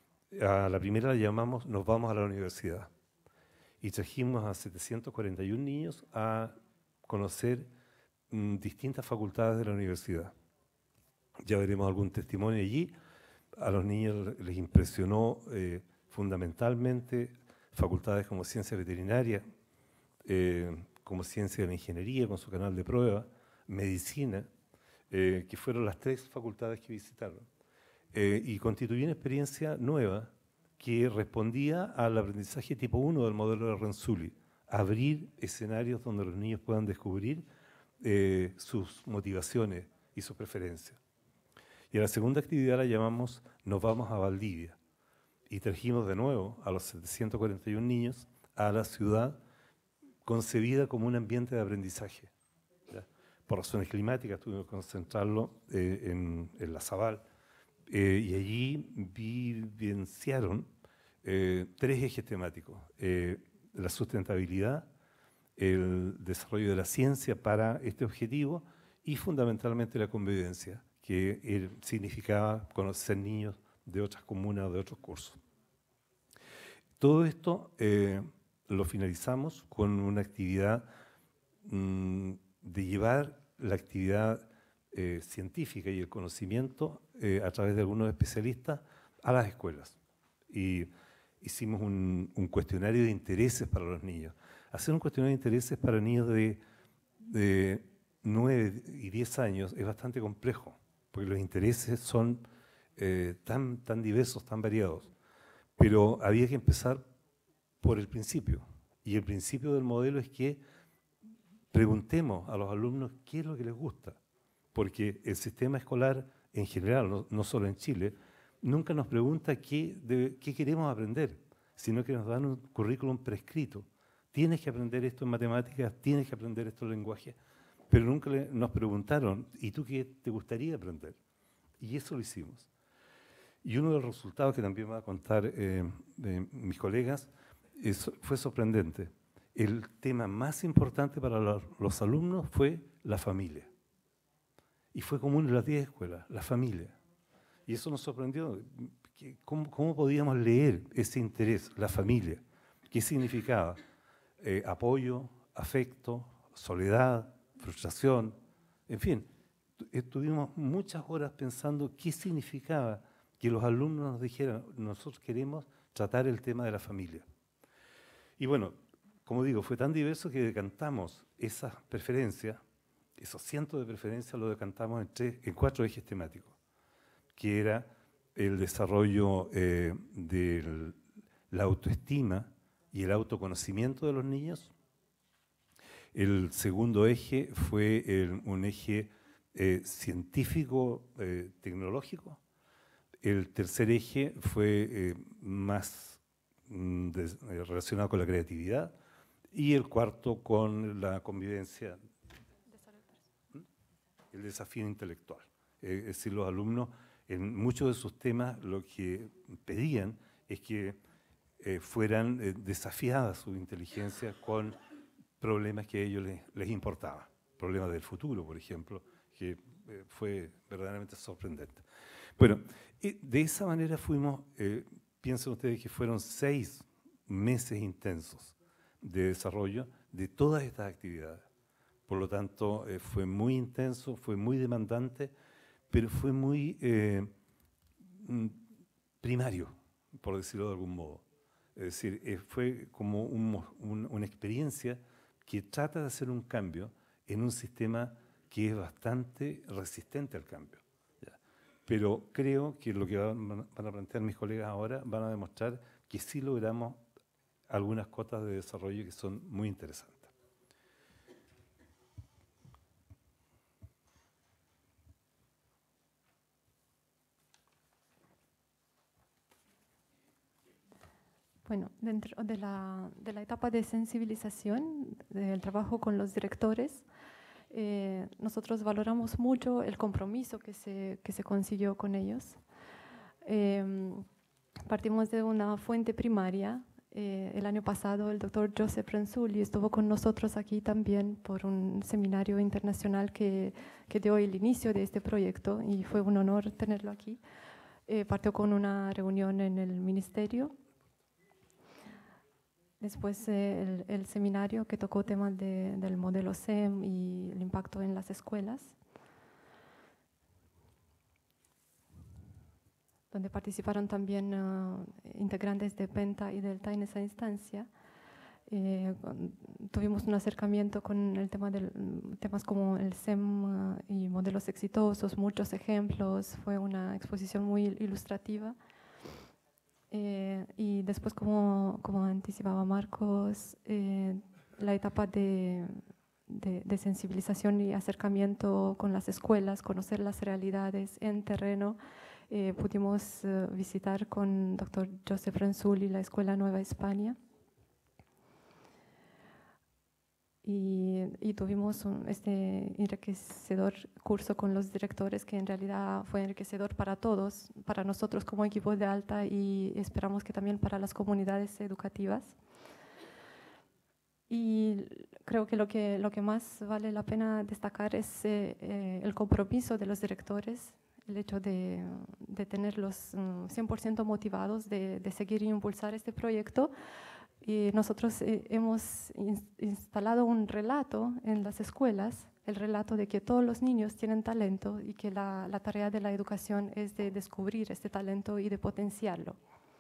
A la primera la llamamos Nos vamos a la universidad. Y trajimos a setecientos cuarenta y uno niños a conocer mm, distintas facultades de la universidad. Ya veremos algún testimonio allí. A los niños les impresionó eh, fundamentalmente facultades como ciencia veterinaria, eh, como ciencia de la ingeniería con su canal de prueba, medicina, eh, que fueron las tres facultades que visitaron. Eh, y constituyó una experiencia nueva que respondía al aprendizaje tipo uno del modelo de Renzulli, abrir escenarios donde los niños puedan descubrir eh, sus motivaciones y sus preferencias. Y a la segunda actividad la llamamos Nos vamos a Valdivia. Y trajimos de nuevo a los setecientos cuarenta y uno niños a la ciudad concebida como un ambiente de aprendizaje. ¿Ya? Por razones climáticas tuvimos que concentrarlo eh, en, en la Zabal. Eh, y allí vivenciaron eh, tres ejes temáticos. Eh, la sustentabilidad, el desarrollo de la ciencia para este objetivo y fundamentalmente la convivencia, que eh, significaba conocer niños de otras comunas o de otros cursos. Todo esto eh, lo finalizamos con una actividad mmm, de llevar la actividad eh, científica y el conocimiento eh, a través de algunos especialistas a las escuelas. Y hicimos un, un cuestionario de intereses para los niños. Hacer un cuestionario de intereses para niños de, de nueve y diez años es bastante complejo, porque los intereses son eh, tan, tan diversos, tan variados. Pero había que empezar por el principio. Y el principio del modelo es que preguntemos a los alumnos qué es lo que les gusta. Porque el sistema escolar en general, no, no solo en Chile, nunca nos pregunta qué, de, qué queremos aprender, sino que nos dan un currículum prescrito. Tienes que aprender esto en matemáticas, tienes que aprender esto en lenguaje. Pero nunca le, nos preguntaron, ¿y tú qué te gustaría aprender? Y eso lo hicimos. Y uno de los resultados que también va a contar eh, de mis colegas es, fue sorprendente. El tema más importante para los, los alumnos fue la familia. Y fue común en las diez escuelas, la familia. Y eso nos sorprendió. ¿Cómo, cómo podíamos leer ese interés, la familia? ¿Qué significaba? Eh, apoyo, afecto, soledad, frustración, en fin. Estuvimos muchas horas pensando qué significaba que los alumnos nos dijeran, nosotros queremos tratar el tema de la familia. Y bueno, como digo, fue tan diverso que decantamos esas preferencias, esos cientos de preferencias, los decantamos en, tres, en cuatro ejes temáticos, que era el desarrollo eh, de la autoestima y el autoconocimiento de los niños. El segundo eje fue el, un eje eh, científico-tecnológico. Eh, el tercer eje fue eh, más mm, de, eh, relacionado con la creatividad. Y el cuarto con la convivencia, el desafío intelectual. Eh, es decir, los alumnos en muchos de sus temas lo que pedían es que eh, fueran eh, desafiadas su inteligencia con problemas que a ellos les, les importaban. Problemas del futuro, por ejemplo, que eh, fue verdaderamente sorprendente. Bueno, eh, de esa manera fuimos, eh, piensen ustedes que fueron seis meses intensos de desarrollo de todas estas actividades. Por lo tanto, eh, fue muy intenso, fue muy demandante, pero fue muy eh, primario, por decirlo de algún modo. Es decir, eh, fue como un, un, una experiencia que trata de hacer un cambio en un sistema que es bastante resistente al cambio. ¿Ya? Pero creo que lo que van, van a plantear mis colegas ahora van a demostrar que sí logramos algunas cotas de desarrollo que son muy interesantes. Bueno, dentro de la, de la etapa de sensibilización, del trabajo con los directores, eh, nosotros valoramos mucho el compromiso que se, que se consiguió con ellos. Eh, partimos de una fuente primaria. Eh, el año pasado el doctor Joseph Renzulli estuvo con nosotros aquí también por un seminario internacional que, que dio el inicio de este proyecto y fue un honor tenerlo aquí. Eh, partió con una reunión en el ministerio. Después eh, el, el seminario que tocó temas de, del modelo S E M y el impacto en las escuelas, donde participaron también uh, integrantes de Penta y Delta en esa instancia. Eh, tuvimos un acercamiento con el tema de temas como el S E M uh, y modelos exitosos, muchos ejemplos, fue una exposición muy ilustrativa. Eh, y después, como, como anticipaba Marcos, eh, la etapa de, de, de sensibilización y acercamiento con las escuelas, conocer las realidades en terreno. Eh, pudimos uh, visitar con el doctor Joseph Renzulli la Escuela Nueva España. Y, y tuvimos un, este enriquecedor curso con los directores que en realidad fue enriquecedor para todos, para nosotros como equipo de Alta y esperamos que también para las comunidades educativas. Y creo que lo que, lo que más vale la pena destacar es eh, eh, el compromiso de los directores, el hecho de, de tenerlos um, cien por ciento motivados de, de seguir e impulsar este proyecto. Y nosotros eh, hemos in, instalado un relato en las escuelas, el relato de que todos los niños tienen talento y que la, la tarea de la educación es de descubrir este talento y de potenciarlo.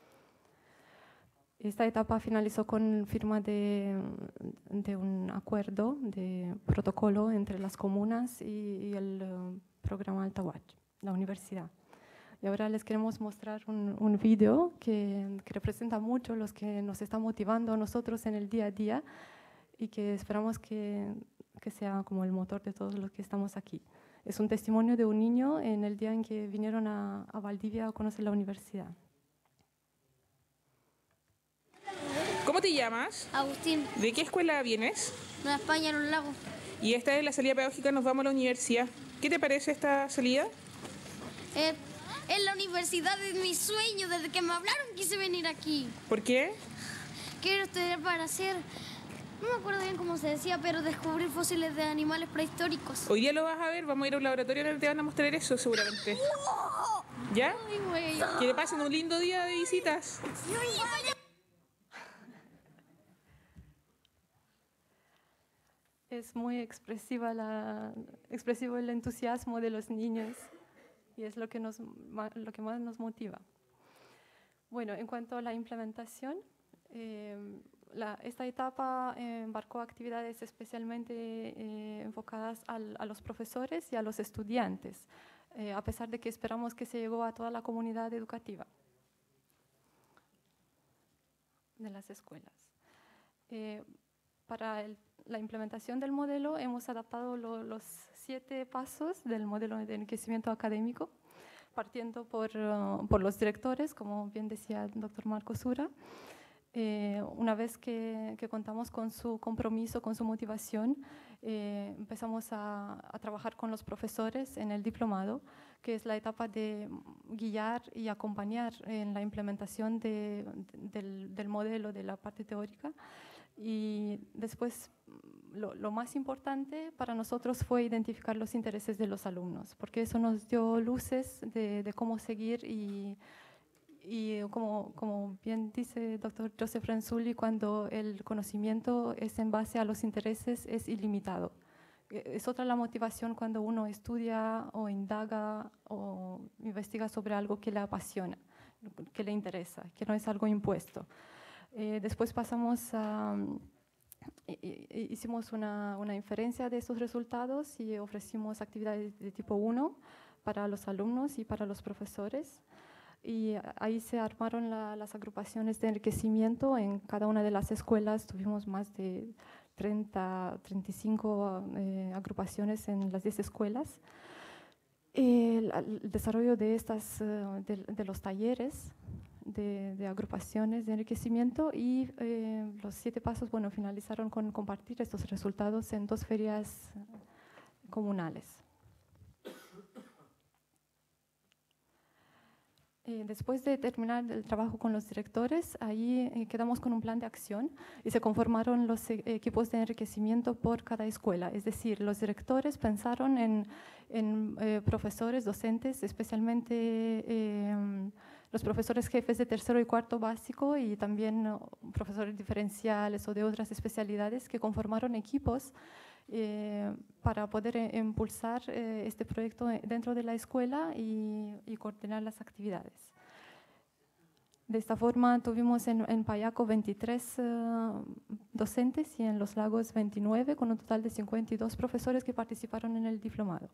Esta etapa finalizó con firma de, de un acuerdo de protocolo entre las comunas y, y el uh, programa Altawach, la universidad. Y ahora les queremos mostrar un, un video que, que representa mucho los que nos están motivando a nosotros en el día a día y que esperamos que, que sea como el motor de todos los que estamos aquí. Es un testimonio de un niño en el día en que vinieron a, a Valdivia a conocer la universidad. ¿Cómo te llamas? Agustín, ¿De qué escuela vienes? Nueva España, Los Lagos. Y esta es la salida pedagógica, nos vamos a la universidad. ¿Qué te parece esta salida? Es En la universidad es mi sueño. Desde que me hablaron quise venir aquí. ¿Por qué? Quiero estudiar para hacer, no me acuerdo bien cómo se decía, pero descubrir fósiles de animales prehistóricos. Hoy día lo vas a ver, vamos a ir a un laboratorio en el que te van a mostrar eso seguramente. ¿Ya? Ay, güey. Que te pasen un lindo día de visitas. Es muy expresiva la, expresivo el entusiasmo de los niños y es lo que, nos, lo que más nos motiva. Bueno, en cuanto a la implementación, eh, la, esta etapa eh, embarcó actividades especialmente eh, enfocadas al, a los profesores y a los estudiantes, eh, a pesar de que esperamos que se llegó a toda la comunidad educativa de las escuelas. Eh, para el, la implementación del modelo hemos adaptado lo, los siete pasos del modelo de enriquecimiento académico, partiendo por, uh, por los directores, como bien decía el doctor Marcos Urra. Eh, una vez que, que contamos con su compromiso, con su motivación, eh, empezamos a, a trabajar con los profesores en el diplomado, que es la etapa de guiar y acompañar en la implementación de, de, del, del modelo, de la parte teórica. Y después, lo, lo más importante para nosotros fue identificar los intereses de los alumnos, porque eso nos dio luces de, de cómo seguir y, y como, como bien dice el doctor Joseph Renzulli, cuando el conocimiento es en base a los intereses es ilimitado. Es otra la motivación cuando uno estudia o indaga o investiga sobre algo que le apasiona, que le interesa, que no es algo impuesto. Eh, después pasamos a, hicimos una, una inferencia de estos resultados y ofrecimos actividades de tipo uno para los alumnos y para los profesores. Y ahí se armaron la, las agrupaciones de enriquecimiento. En cada una de las escuelas tuvimos más de treinta, treinta y cinco eh, agrupaciones en las diez escuelas. El, el desarrollo de, estas, uh, de, de los talleres de, de agrupaciones de enriquecimiento y eh, los siete pasos, bueno, finalizaron con compartir estos resultados en dos ferias comunales. Eh, después de terminar el trabajo con los directores, ahí eh, quedamos con un plan de acción y se conformaron los e equipos de enriquecimiento por cada escuela. Es decir, los directores pensaron en, en eh, profesores, docentes, especialmente eh, los profesores jefes de tercero y cuarto básico y también uh, profesores diferenciales o de otras especialidades que conformaron equipos Eh, para poder eh, impulsar eh, este proyecto dentro de la escuela y, y coordinar las actividades. De esta forma tuvimos en, en Payaco veintitrés uh, docentes y en Los Lagos veintinueve, con un total de cincuenta y dos profesores que participaron en el diplomado.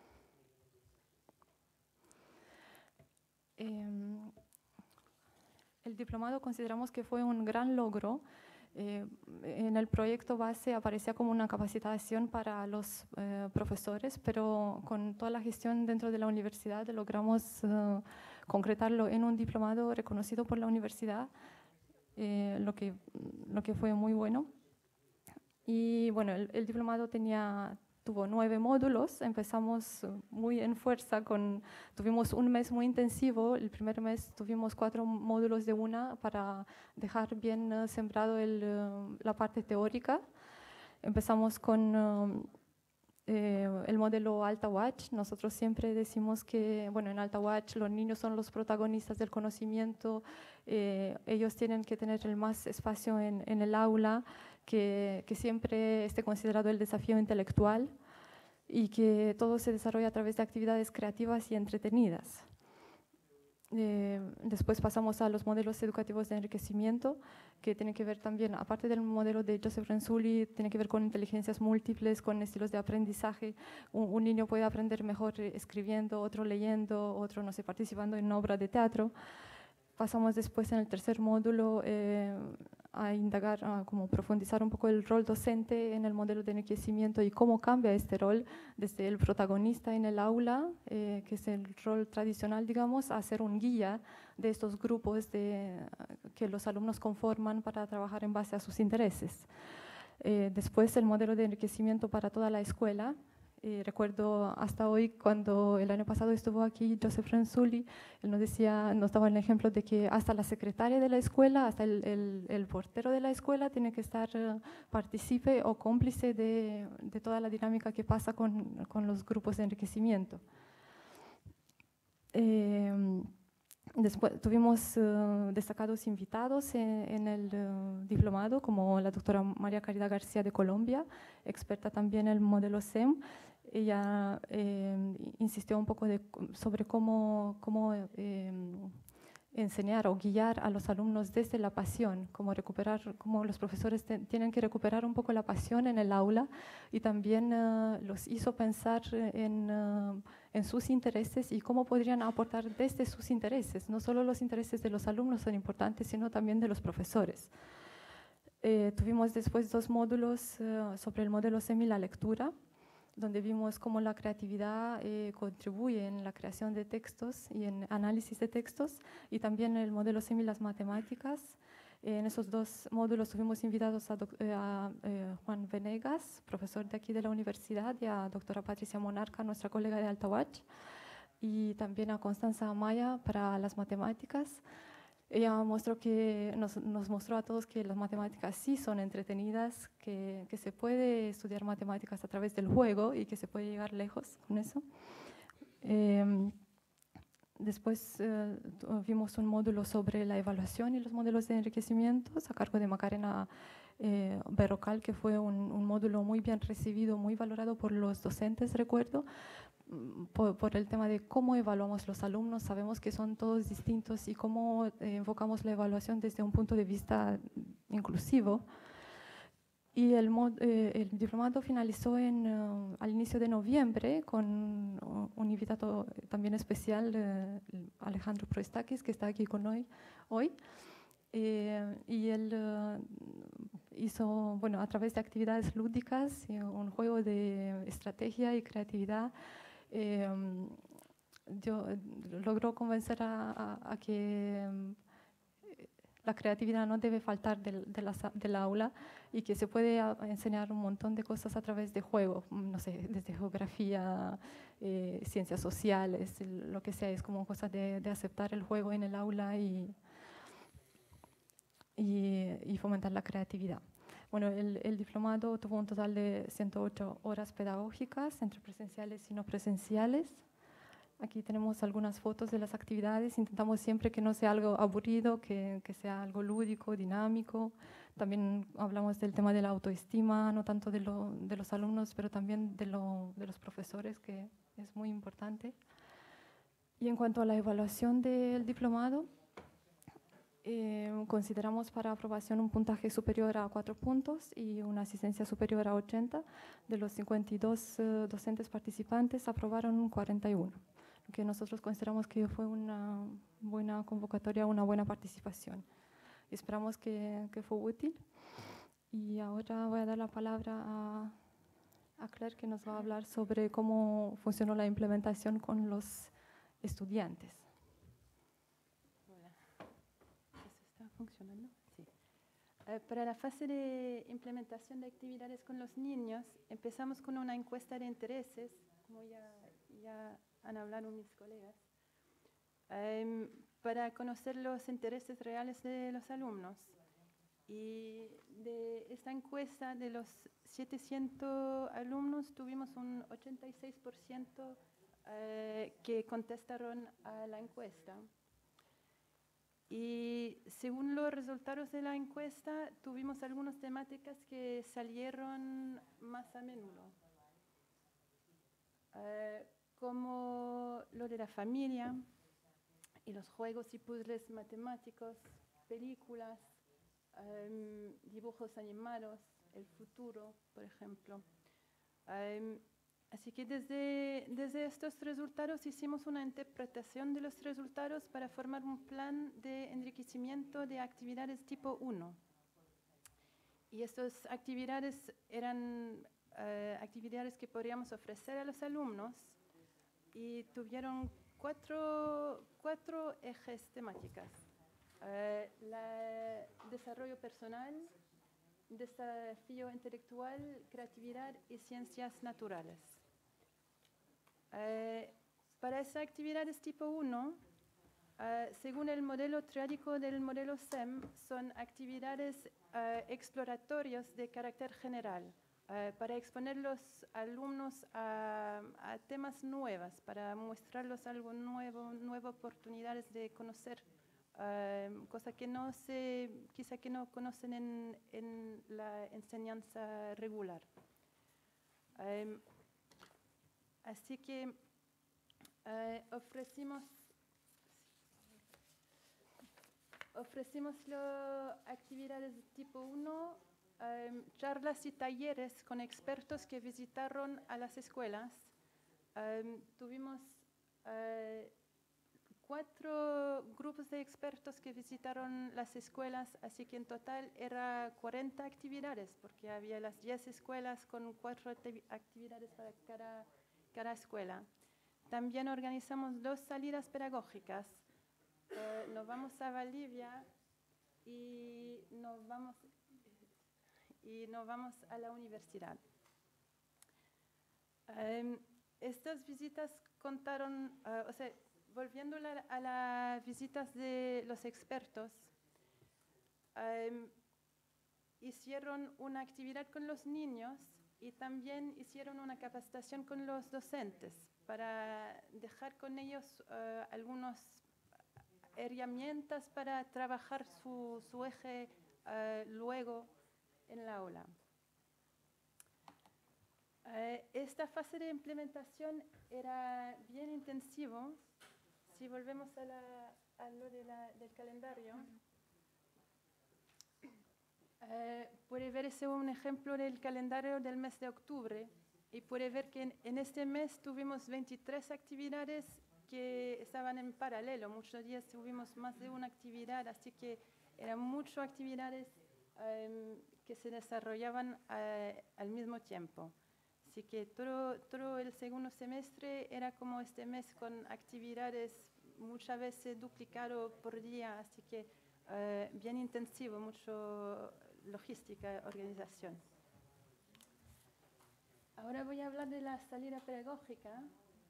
Eh, el diplomado consideramos que fue un gran logro. Eh, en el proyecto base aparecía como una capacitación para los eh, profesores, pero con toda la gestión dentro de la universidad logramos uh, concretarlo en un diplomado reconocido por la universidad, eh, lo, que, lo que fue muy bueno. Y bueno, el, el diplomado tenía, tuvo nueve módulos, empezamos muy en fuerza, con, tuvimos un mes muy intensivo. El primer mes tuvimos cuatro módulos de una para dejar bien uh, sembrado el, uh, la parte teórica. Empezamos con uh, eh, el modelo Alta Watch. Nosotros siempre decimos que, bueno, en Alta Watch los niños son los protagonistas del conocimiento, eh, ellos tienen que tener el más espacio en, en el aula, que, que siempre esté considerado el desafío intelectual y que todo se desarrolla a través de actividades creativas y entretenidas. Eh, después pasamos a los modelos educativos de enriquecimiento, que tienen que ver también, aparte del modelo de Joseph Renzulli, tiene que ver con inteligencias múltiples, con estilos de aprendizaje. Un, un niño puede aprender mejor escribiendo, otro leyendo, otro, no sé, participando en una obra de teatro. Pasamos después en el tercer módulo eh, a indagar, a como profundizar un poco el rol docente en el modelo de enriquecimiento y cómo cambia este rol desde el protagonista en el aula, eh, que es el rol tradicional, digamos, a ser un guía de estos grupos de, que los alumnos conforman para trabajar en base a sus intereses. Eh, después el modelo de enriquecimiento para toda la escuela, Eh, recuerdo hasta hoy, cuando el año pasado estuvo aquí Joseph Renzulli, él nos decía, nos daba el ejemplo de que hasta la secretaria de la escuela, hasta el, el, el portero de la escuela tiene que estar uh, partícipe o cómplice de, de toda la dinámica que pasa con, con los grupos de enriquecimiento. Eh, Después tuvimos uh, destacados invitados en, en el uh, diplomado, como la doctora María Caridad García de Colombia, experta también en el modelo S E M. Ella eh, insistió un poco de, sobre cómo, cómo eh, enseñar o guiar a los alumnos desde la pasión, cómo recuperar, cómo los profesores te, tienen que recuperar un poco la pasión en el aula, y también uh, los hizo pensar en, uh, en sus intereses y cómo podrían aportar desde sus intereses. No solo los intereses de los alumnos son importantes, sino también de los profesores. Eh, tuvimos después dos módulos uh, sobre el modelo S E M y la lectura, donde vimos cómo la creatividad eh, contribuye en la creación de textos y en análisis de textos, y también el modelo S E M y las matemáticas. Eh, en esos dos módulos tuvimos invitados a, doc, eh, a eh, Juan Venegas, profesor de aquí de la universidad, y a doctora Patricia Monarca, nuestra colega de Altawach, y también a Constanza Amaya para las matemáticas. Ella mostró que, nos, nos mostró a todos que las matemáticas sí son entretenidas, que, que se puede estudiar matemáticas a través del juego y que se puede llegar lejos con eso. Eh, después eh, vimos un módulo sobre la evaluación y los modelos de enriquecimientos a cargo de Macarena eh, Berrocal, que fue un, un módulo muy bien recibido, muy valorado por los docentes, recuerdo. Por, por el tema de cómo evaluamos los alumnos. Sabemos que son todos distintos, y cómo eh, enfocamos la evaluación desde un punto de vista inclusivo. Y el, mod, eh, el diplomado finalizó en, uh, al inicio de noviembre con uh, un invitado también especial, eh, Alejandro Proestakis, que está aquí con hoy. hoy. Eh, y él uh, hizo, bueno, a través de actividades lúdicas, y un juego de estrategia y creatividad, Eh, yo, logró convencer a, a, a que um, la creatividad no debe faltar del, de la, del aula, y que se puede a, enseñar un montón de cosas a través de juegos, no sé, desde geografía, eh, ciencias sociales, lo que sea. Es como cosa de, de aceptar el juego en el aula y, y, y fomentar la creatividad. Bueno, el, el diplomado tuvo un total de ciento ocho horas pedagógicas, entre presenciales y no presenciales. Aquí tenemos algunas fotos de las actividades. Intentamos siempre que no sea algo aburrido, que, que sea algo lúdico, dinámico. También hablamos del tema de la autoestima, no tanto de, lo, de los alumnos, pero también de, lo, de los profesores, que es muy importante. Y en cuanto a la evaluación del diplomado, Eh, consideramos para aprobación un puntaje superior a cuatro puntos y una asistencia superior a ochenta. De los cincuenta y dos uh, docentes participantes, aprobaron cuarenta y uno, lo que nosotros consideramos que fue una buena convocatoria, una buena participación. Esperamos que, que fue útil. Y ahora voy a dar la palabra a, a Claire, que nos va a hablar sobre cómo funcionó la implementación con los estudiantes. ¿Funcionando? Sí. Eh, para la fase de implementación de actividades con los niños, empezamos con una encuesta de intereses, como ya, ya han hablado mis colegas, eh, para conocer los intereses reales de los alumnos. Y de esta encuesta, de los setecientos alumnos, tuvimos un ochenta y seis por ciento eh, que contestaron a la encuesta. Y según los resultados de la encuesta, tuvimos algunas temáticas que salieron más a menudo, eh, como lo de la familia y los juegos y puzzles matemáticos, películas, eh, dibujos animados, el futuro, por ejemplo. Eh, Así que desde, desde estos resultados hicimos una interpretación de los resultados para formar un plan de enriquecimiento de actividades tipo uno. Y estas actividades eran uh, actividades que podríamos ofrecer a los alumnos, y tuvieron cuatro, cuatro ejes temáticas. Uh, la, desarrollo personal, desafío intelectual, creatividad y ciencias naturales. Eh, para esas actividades tipo uno, eh, según el modelo teórico del modelo S E M, son actividades eh, exploratorias de carácter general, eh, para exponer los alumnos a, a temas nuevos, para mostrarlos algo nuevo, nuevas oportunidades de conocer eh, cosas que no se, quizá que no conocen en, en la enseñanza regular. Eh, así que eh, ofrecimos ofrecimos las actividades de tipo uno, eh, charlas y talleres con expertos que visitaron a las escuelas. Eh, tuvimos eh, cuatro grupos de expertos que visitaron las escuelas, así que en total era cuarenta actividades, porque había las diez escuelas con cuatro actividades para cada, cada escuela. También organizamos dos salidas pedagógicas. Eh, nos vamos a Valdivia y nos vamos, y nos vamos a la universidad. Eh, estas visitas contaron, uh, o sea, volviendo la, a las visitas de los expertos, um, hicieron una actividad con los niños y también hicieron una capacitación con los docentes para dejar con ellos uh, algunas herramientas para trabajar su, su eje uh, luego en la aula. Uh, esta fase de implementación era bien intensivo. Si volvemos a, la, a lo de la, del calendario, uh, puede verse un ejemplo del calendario del mes de octubre y puede ver que en, en este mes tuvimos veintitrés actividades que estaban en paralelo. Muchos días tuvimos más de una actividad, así que eran muchas actividades um, que se desarrollaban uh, al mismo tiempo. Así que todo, todo el segundo semestre era como este mes con actividades muchas veces duplicado por día, así que uh, bien intensivo, mucho logística, organización. Ahora voy a hablar de la salida pedagógica.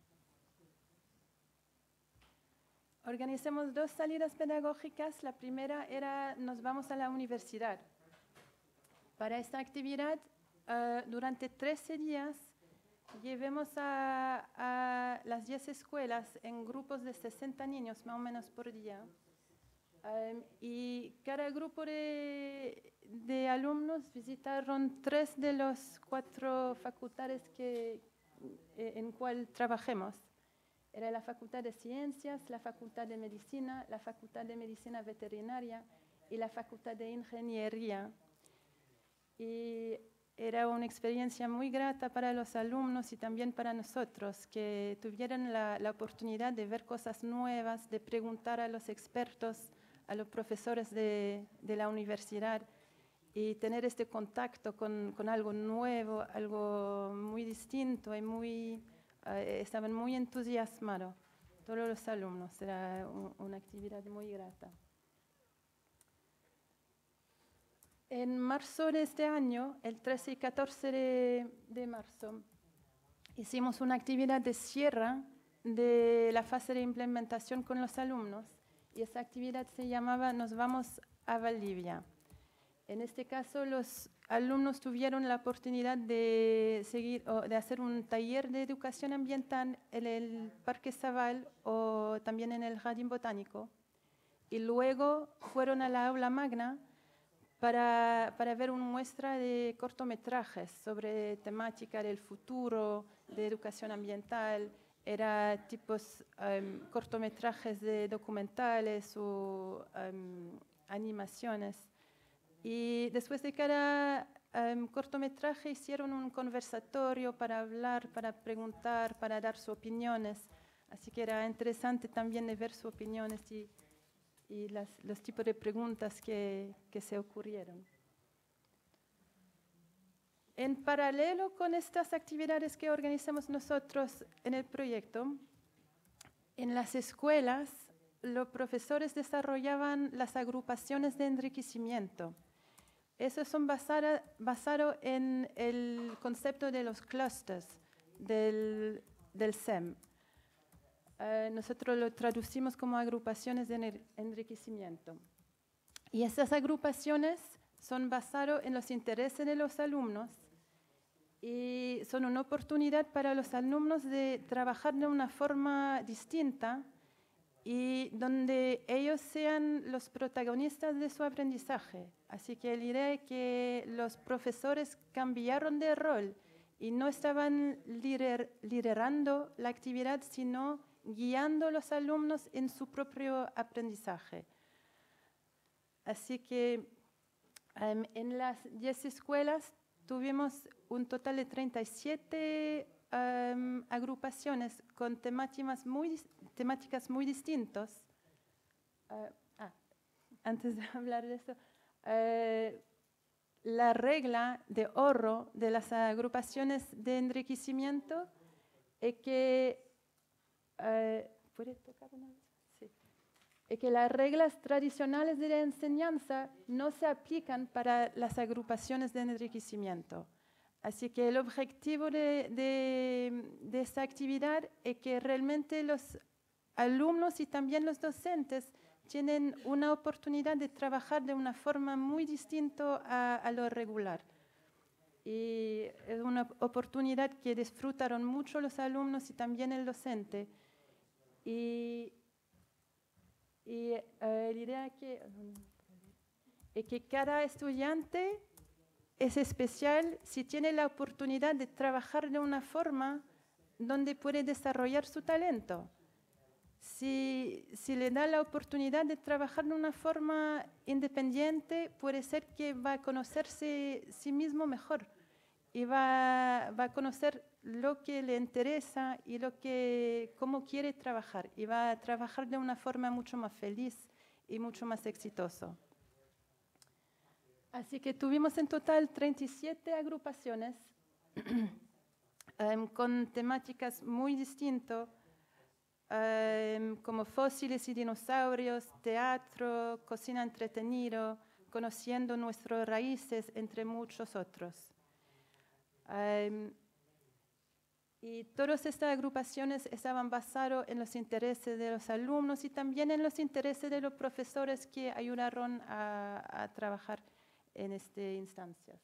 Organizamos dos salidas pedagógicas. La primera era nos vamos a la universidad. Para esta actividad, Uh, durante trece días, llevemos a, a las diez escuelas en grupos de sesenta niños, más o menos por día. Um, y cada grupo de, de alumnos visitaron tres de las cuatro facultades que, en cual trabajemos. Era la Facultad de Ciencias, la Facultad de Medicina, la Facultad de Medicina Veterinaria y la Facultad de Ingeniería. Y era una experiencia muy grata para los alumnos y también para nosotros, que tuvieran la, la oportunidad de ver cosas nuevas, de preguntar a los expertos, a los profesores de, de la universidad y tener este contacto con, con algo nuevo, algo muy distinto y muy, uh, estaban muy entusiasmados todos los alumnos. Era un, una actividad muy grata. En marzo de este año, el trece y catorce de, de marzo, hicimos una actividad de cierre de la fase de implementación con los alumnos y esa actividad se llamaba Nos vamos a Valdivia. En este caso, los alumnos tuvieron la oportunidad de, seguir, o de hacer un taller de educación ambiental en el Parque Zaval o también en el Jardín Botánico y luego fueron a la aula magna Para, para ver una muestra de cortometrajes sobre temática del futuro, de educación ambiental. Era tipos um, cortometrajes de documentales o um, animaciones. Y después de cada um, cortometraje hicieron un conversatorio para hablar, para preguntar, para dar sus opiniones. Así que era interesante también de ver sus opiniones y y las, los tipos de preguntas que, que se ocurrieron. En paralelo con estas actividades que organizamos nosotros en el proyecto, en las escuelas los profesores desarrollaban las agrupaciones de enriquecimiento. Esos son basados basado en el concepto de los clusters, del del S E M. Eh, nosotros lo traducimos como agrupaciones de ener- enriquecimiento. Y estas agrupaciones son basadas en los intereses de los alumnos y son una oportunidad para los alumnos de trabajar de una forma distinta y donde ellos sean los protagonistas de su aprendizaje. Así que la idea es que los profesores cambiaron de rol y no estaban lider- liderando la actividad, sino guiando a los alumnos en su propio aprendizaje. Así que um, en las diez escuelas tuvimos un total de treinta y siete um, agrupaciones con temáticas muy, temáticas muy distintas. Uh, ah, antes de hablar de eso, uh, la regla de oro de las agrupaciones de enriquecimiento es que, uh, ¿puede tocar una vez? Sí. Es que las reglas tradicionales de la enseñanza no se aplican para las agrupaciones de enriquecimiento. Así que el objetivo de, de, de esta actividad es que realmente los alumnos y también los docentes tienen una oportunidad de trabajar de una forma muy distinta a, a lo regular. Y es una oportunidad que disfrutaron mucho los alumnos y también el docente. Y, y uh, la idea es que, es que cada estudiante es especial si tiene la oportunidad de trabajar de una forma donde puede desarrollar su talento. Si, si le da la oportunidad de trabajar de una forma independiente, puede ser que va a conocerse sí mismo mejor y va, va a conocer lo que le interesa y lo que, cómo quiere trabajar, y va a trabajar de una forma mucho más feliz y mucho más exitoso. Así que tuvimos en total treinta y siete agrupaciones um, con temáticas muy distintas, um, como fósiles y dinosaurios, teatro, cocina entretenida, conociendo nuestras raíces, entre muchos otros. Um, y todas estas agrupaciones estaban basadas en los intereses de los alumnos y también en los intereses de los profesores que ayudaron a, a trabajar en estas instancias.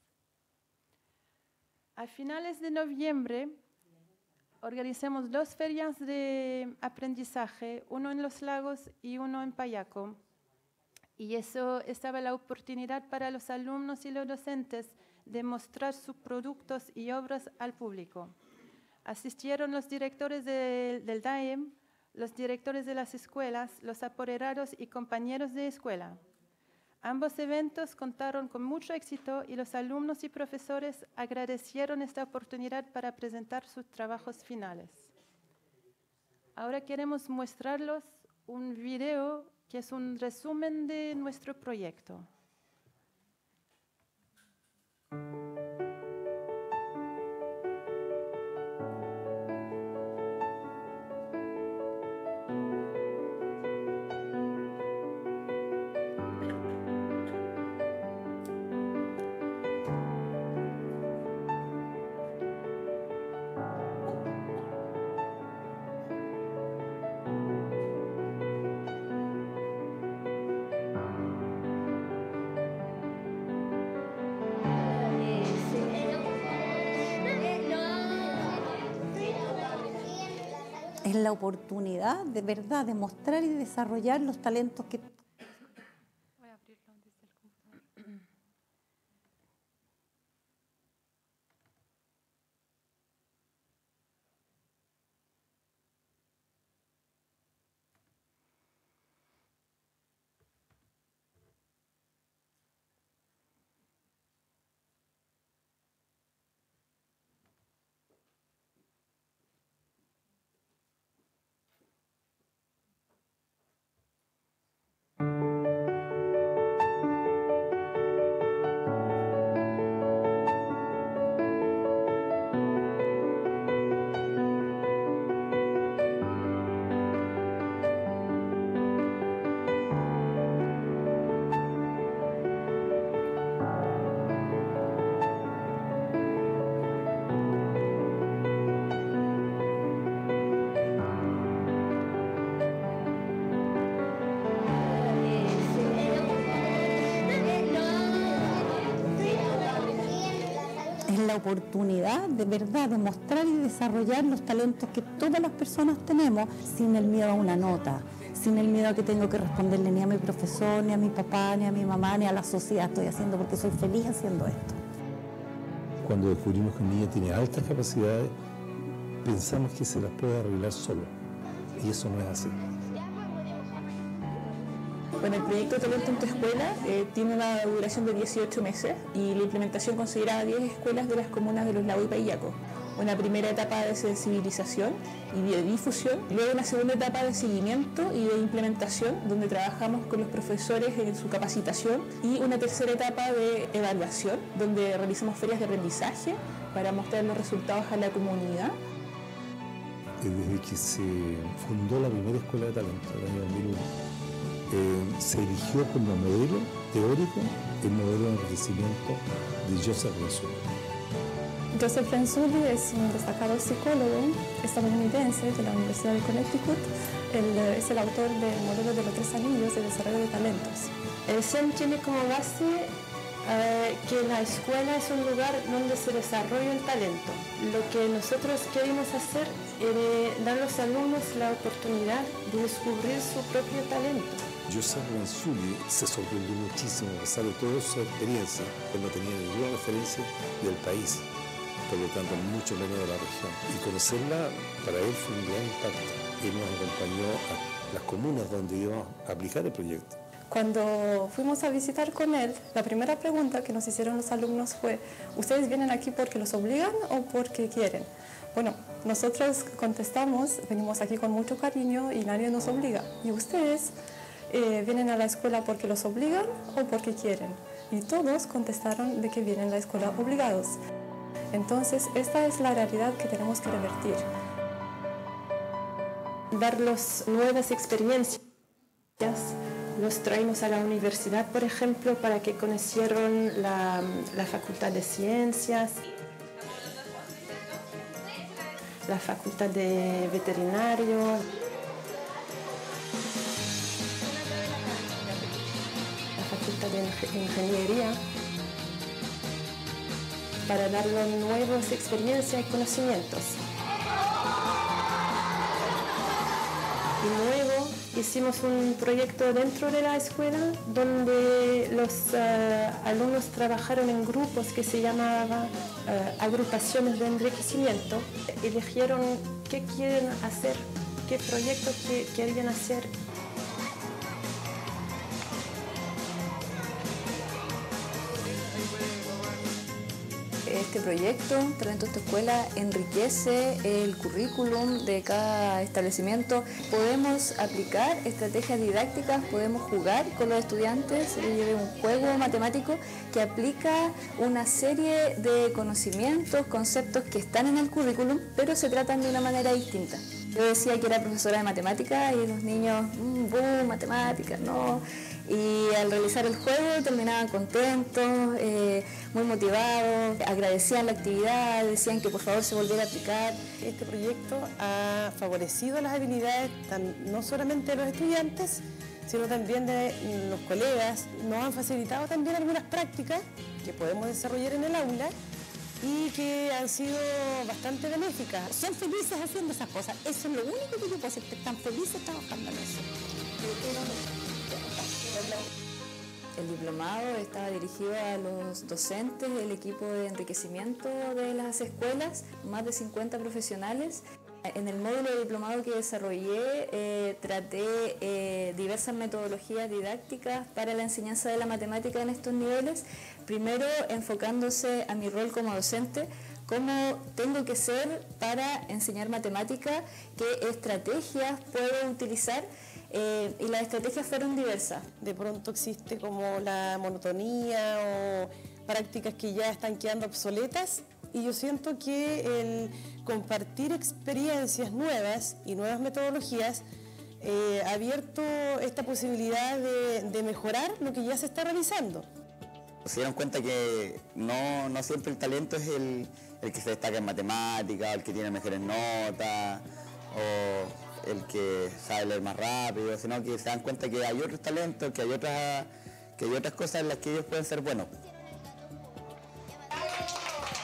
A finales de noviembre organizamos dos ferias de aprendizaje, uno en Los Lagos y uno en Payaco. Y eso estaba la oportunidad para los alumnos y los docentes de mostrar sus productos y obras al público. Asistieron los directores de, del D A E M, los directores de las escuelas, los apoderados y compañeros de escuela. Ambos eventos contaron con mucho éxito y los alumnos y profesores agradecieron esta oportunidad para presentar sus trabajos finales. Ahora queremos mostrarles un video que es un resumen de nuestro proyecto. Es la oportunidad de verdad de mostrar y desarrollar los talentos que... Voy a abrirlo desde el computador. la oportunidad de verdad de mostrar y desarrollar los talentos que todas las personas tenemos sin el miedo a una nota, sin el miedo a que tengo que responderle ni a mi profesor, ni a mi papá, ni a mi mamá, ni a la sociedad. Estoy haciendo porque soy feliz haciendo esto. Cuando descubrimos que un niño tiene altas capacidades, pensamos que se las puede arreglar solo, y eso no es así. Bueno, el proyecto Talento en tu Escuela eh, tiene una duración de dieciocho meses y la implementación considera diez escuelas de las comunas de Los Lagos y Payaco. Una primera etapa de sensibilización y de difusión, luego una segunda etapa de seguimiento y de implementación, donde trabajamos con los profesores en su capacitación, y una tercera etapa de evaluación, donde realizamos ferias de aprendizaje para mostrar los resultados a la comunidad. Desde que se fundó la primera escuela de talento, en el año dos mil uno, eh, se eligió como modelo teórico el modelo de enriquecimiento de Joseph Renzulli. Joseph Renzulli es un destacado psicólogo estadounidense de la Universidad de Connecticut. Él es el autor del modelo de los tres anillos de desarrollo de talentos. El S E M tiene como base eh, que la escuela es un lugar donde se desarrolla el talento. Lo que nosotros queremos hacer es dar a los alumnos la oportunidad de descubrir su propio talento. Joseph Renzulli se sorprendió muchísimo, a pesar de toda su experiencia, él no tenía ninguna referencia del país, por lo tanto mucho menos de la región. Y conocerla para él fue un gran impacto. Él nos acompañó a las comunas donde íbamos a aplicar el proyecto. Cuando fuimos a visitar con él, la primera pregunta que nos hicieron los alumnos fue: ¿ustedes vienen aquí porque los obligan o porque quieren? Bueno, nosotros contestamos: venimos aquí con mucho cariño y nadie nos obliga. ¿Y ustedes eh, vienen a la escuela porque los obligan o porque quieren? Y todos contestaron de que vienen a la escuela obligados. Entonces, esta es la realidad que tenemos que revertir. Darles nuevas experiencias. Los traemos a la universidad, por ejemplo, para que conocieran la, la Facultad de Ciencias, la Facultad de Veterinario, la Facultad de Ingeniería, para darles nuevas experiencias y conocimientos. Y luego hicimos un proyecto dentro de la escuela donde los uh, alumnos trabajaron en grupos que se llamaban uh, agrupaciones de enriquecimiento. Eligieron qué quieren hacer, qué proyectos que querían hacer. Este proyecto, Talento en tu Escuela, enriquece el currículum de cada establecimiento. Podemos aplicar estrategias didácticas, podemos jugar con los estudiantes, se les lleva un juego matemático que aplica una serie de conocimientos, conceptos que están en el currículum, pero se tratan de una manera distinta. Yo decía que era profesora de matemáticas y los niños, mmm, boom, matemáticas, no. Y al realizar el juego terminaban contentos, eh, muy motivados, agradecían la actividad, decían que por favor se volviera a aplicar. Este proyecto ha favorecido las habilidades no solamente de los estudiantes, sino también de los colegas. Nos han facilitado también algunas prácticas que podemos desarrollar en el aula y que han sido bastante benéficas. Son felices haciendo esas cosas, eso es lo único que yo puedo decir, que están felices trabajando en eso. El diplomado estaba dirigido a los docentes, el equipo de enriquecimiento de las escuelas, más de cincuenta profesionales. En el módulo de diplomado que desarrollé eh, traté eh, diversas metodologías didácticas para la enseñanza de la matemática en estos niveles, primero enfocándose a mi rol como docente, cómo tengo que ser para enseñar matemática, qué estrategias puedo utilizar. Eh, y las estrategias fueron diversas. De pronto existe como la monotonía o prácticas que ya están quedando obsoletas, y yo siento que el compartir experiencias nuevas y nuevas metodologías eh, ha abierto esta posibilidad de, de mejorar lo que ya se está realizando. Se dieron cuenta que no, no siempre el talento es el, el que se destaca en matemáticas, el que tiene mejores notas, o el que sabe leer más rápido, sino que se dan cuenta que hay otros talentos, que hay otras, que hay otras cosas en las que ellos pueden ser buenos.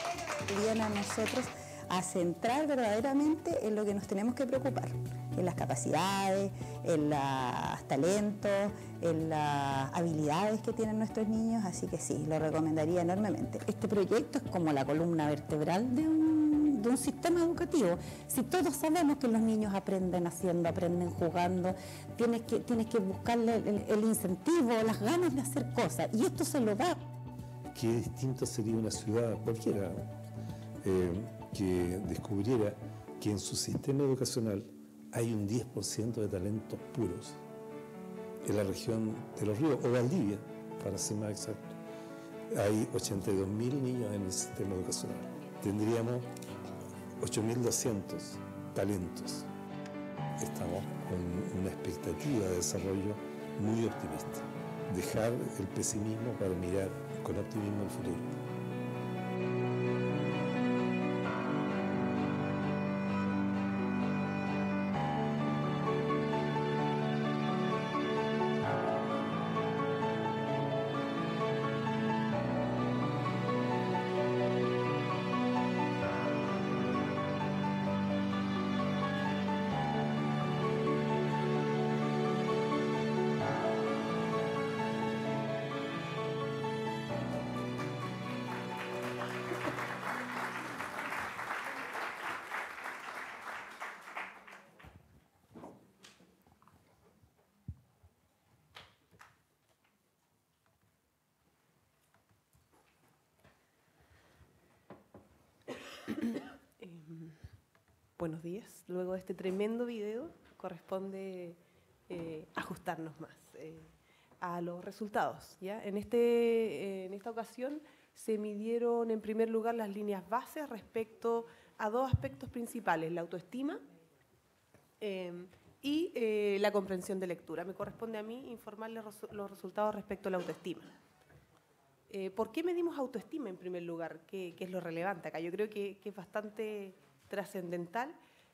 viene a nosotros a centrar verdaderamente en lo que nos tenemos que preocupar, en las capacidades, en los talentos, en las habilidades que tienen nuestros niños, así que sí, lo recomendaría enormemente. Este proyecto es como la columna vertebral de un, de un sistema educativo. Si todos sabemos que los niños aprenden haciendo, aprenden jugando, tienes que, tienes que buscarle el, el incentivo, las ganas de hacer cosas, y esto se lo da. Qué distinto sería una ciudad cualquiera eh, que descubriera que en su sistema educacional hay un diez por ciento de talentos puros en la región de Los Ríos, o Valdivia, para ser más exacto. Hay ochenta y dos mil niños en el sistema educacional. Tendríamos ocho mil doscientos talentos. Estamos con una expectativa de desarrollo muy optimista. Dejar el pesimismo para mirar con optimismo el futuro. Buenos días. Luego de este tremendo video corresponde eh, ajustarnos más eh, a los resultados, ¿ya? En, este, eh, en esta ocasión se midieron en primer lugar las líneas bases respecto a dos aspectos principales, la autoestima eh, y eh, la comprensión de lectura. Me corresponde a mí informarles los resultados respecto a la autoestima. Eh, ¿Por qué medimos autoestima en primer lugar? ¿Qué, qué es lo relevante acá? Yo creo que, que es bastante trascendental.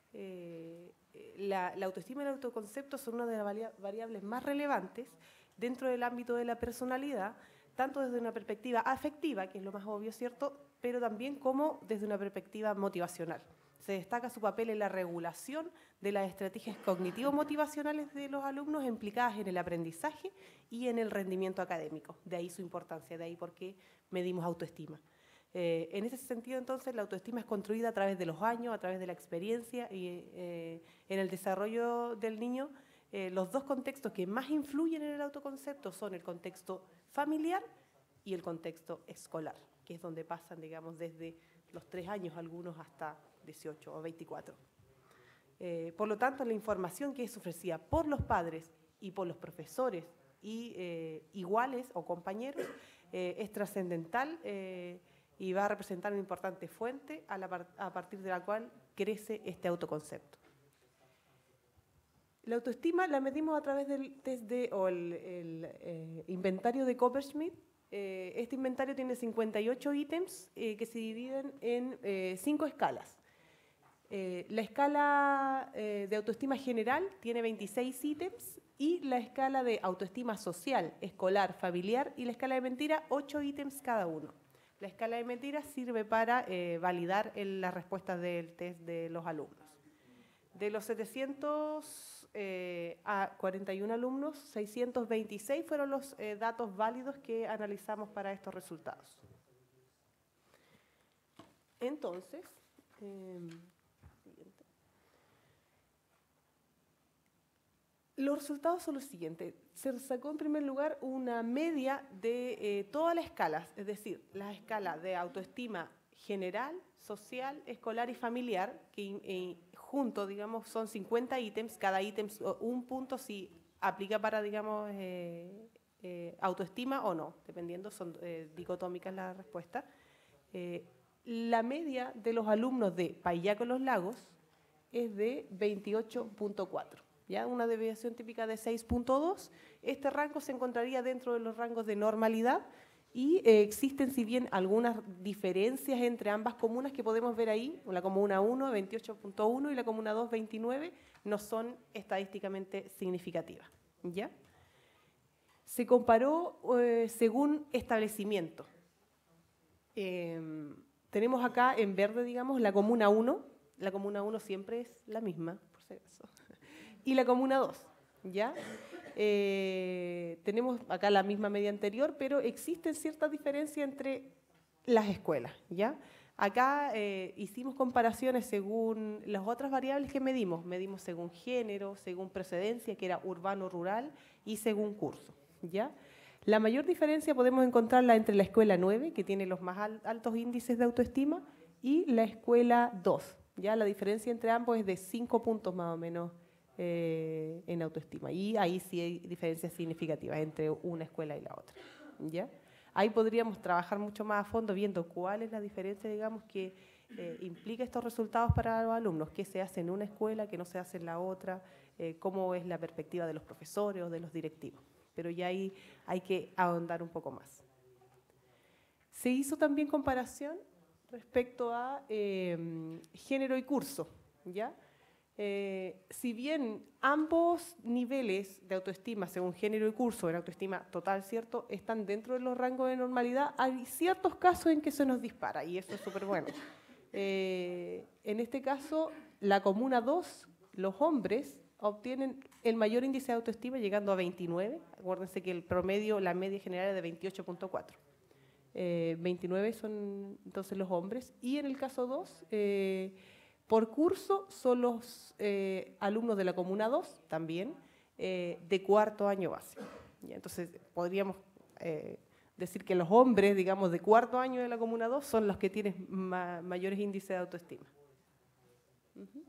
Eh, la, la autoestima y el autoconcepto son una de las variables más relevantes dentro del ámbito de la personalidad, tanto desde una perspectiva afectiva, que es lo más obvio, ¿cierto?, pero también como desde una perspectiva motivacional. Se destaca su papel en la regulación de las estrategias cognitivo-motivacionales de los alumnos implicadas en el aprendizaje y en el rendimiento académico. De ahí su importancia, de ahí por qué medimos autoestima. Eh, en ese sentido, entonces, la autoestima es construida a través de los años, a través de la experiencia y eh, en el desarrollo del niño. Eh, los dos contextos que más influyen en el autoconcepto son el contexto familiar y el contexto escolar, que es donde pasan, digamos, desde los tres años algunos hasta dieciocho o veinticuatro. Eh, por lo tanto, la información que es ofrecida por los padres y por los profesores y eh, iguales o compañeros eh, es trascendental eh, y va a representar una importante fuente a, la, a partir de la cual crece este autoconcepto. La autoestima la medimos a través del test de, o el, el eh, inventario de Copperschmidt. Eh, este inventario tiene cincuenta y ocho ítems eh, que se dividen en eh, cinco escalas. Eh, la escala eh, de autoestima general tiene veintiséis ítems y la escala de autoestima social, escolar, familiar y la escala de mentira, ocho ítems cada uno. La escala de mentira sirve para eh, validar el, las respuestas del test de los alumnos. De los setecientos eh, a cuarenta y uno alumnos, seiscientos veintiséis fueron los eh, datos válidos que analizamos para estos resultados. Entonces, eh, los resultados son los siguientes. Se sacó en primer lugar una media de eh, todas las escalas, es decir, la escala de autoestima general, social, escolar y familiar, que eh, juntos, digamos, son cincuenta ítems, cada ítem un punto si aplica para, digamos, eh, eh, autoestima o no, dependiendo, son eh, dicotómicas las respuestas. Eh, la media de los alumnos de Paillaco Los Lagos es de veintiocho punto cuatro. ¿Ya? Una desviación típica de seis punto dos. Este rango se encontraría dentro de los rangos de normalidad y eh, existen, si bien, algunas diferencias entre ambas comunas que podemos ver ahí. La comuna uno, veintiocho punto uno, y la comuna dos, veintinueve, no son estadísticamente significativas. ¿Ya? Se comparó eh, según establecimiento. Eh, tenemos acá en verde, digamos, la comuna uno. La comuna uno siempre es la misma, por si acaso. Y la comuna dos, ¿ya? Eh, tenemos acá la misma media anterior, pero existen ciertas diferencias entre las escuelas, ¿ya? Acá eh, hicimos comparaciones según las otras variables que medimos. Medimos según género, según procedencia, que era urbano-rural, y según curso, ¿ya? La mayor diferencia podemos encontrarla entre la escuela nueve, que tiene los más al- altos índices de autoestima, y la escuela dos, ¿ya? La diferencia entre ambos es de cinco puntos más o menos eh, en autoestima. Y ahí sí hay diferencias significativas entre una escuela y la otra, ¿ya? Ahí podríamos trabajar mucho más a fondo viendo cuál es la diferencia, digamos, que eh, implica estos resultados para los alumnos, qué se hace en una escuela, qué no se hace en la otra, eh, cómo es la perspectiva de los profesores o de los directivos. Pero ya ahí hay que ahondar un poco más. Se hizo también comparación respecto a eh, género y curso, ¿ya? Eh, si bien ambos niveles de autoestima, según género y curso, en autoestima total, ¿cierto?, están dentro de los rangos de normalidad, hay ciertos casos en que se nos dispara, y eso es súper bueno. Eh, en este caso, la comuna dos, los hombres obtienen el mayor índice de autoestima, llegando a veintinueve. Acuérdense que el promedio, la media general es de veintiocho punto cuatro. Eh, veintinueve son entonces los hombres, y en el caso dos, eh, por curso son los eh, alumnos de la comuna dos también, eh, de cuarto año básico. ¿Ya? Entonces podríamos eh, decir que los hombres, digamos, de cuarto año de la comuna dos son los que tienen ma mayores índices de autoestima. Uh-huh.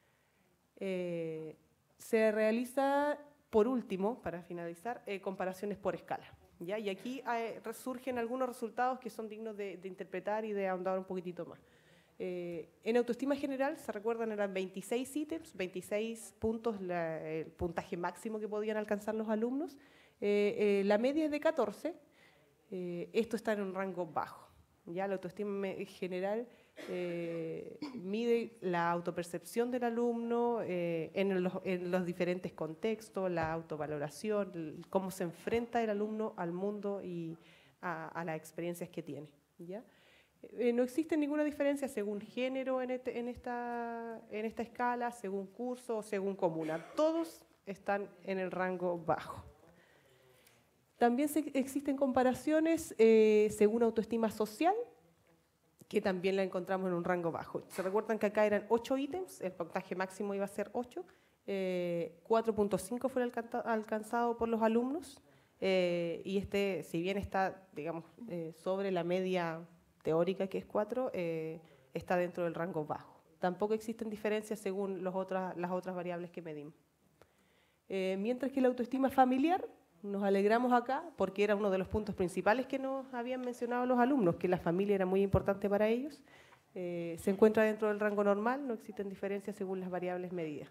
eh, se realiza, por último, para finalizar, eh, comparaciones por escala, ¿ya? Y aquí eh, surgen algunos resultados que son dignos de, de interpretar y de ahondar un poquitito más. Eh, en autoestima general, se recuerdan, eran veintiséis ítems, veintiséis puntos, la, el puntaje máximo que podían alcanzar los alumnos. Eh, eh, la media es de catorce, eh, esto está en un rango bajo. Ya la autoestima general eh, mide la autopercepción del alumno eh, en, los, en los diferentes contextos, la autovaloración, cómo se enfrenta el alumno al mundo y a, a las experiencias que tiene, ¿ya? Eh, no existe ninguna diferencia según género en, este, en, esta, en esta escala, según curso o según comuna. Todos están en el rango bajo. También se, existen comparaciones eh, según autoestima social, que también la encontramos en un rango bajo. ¿Se recuerdan que acá eran ocho ítems? El puntaje máximo iba a ser ocho. Eh, cuatro punto cinco fue alcanza, alcanzado por los alumnos. Eh, y este, si bien está, digamos, eh, sobre la media teórica, que es cuatro, eh, está dentro del rango bajo. Tampoco existen diferencias según los otras, las otras variables que medimos. Eh, mientras que la autoestima familiar, nos alegramos acá porque era uno de los puntos principales que nos habían mencionado los alumnos, que la familia era muy importante para ellos. Eh, se encuentra dentro del rango normal, no existen diferencias según las variables medidas.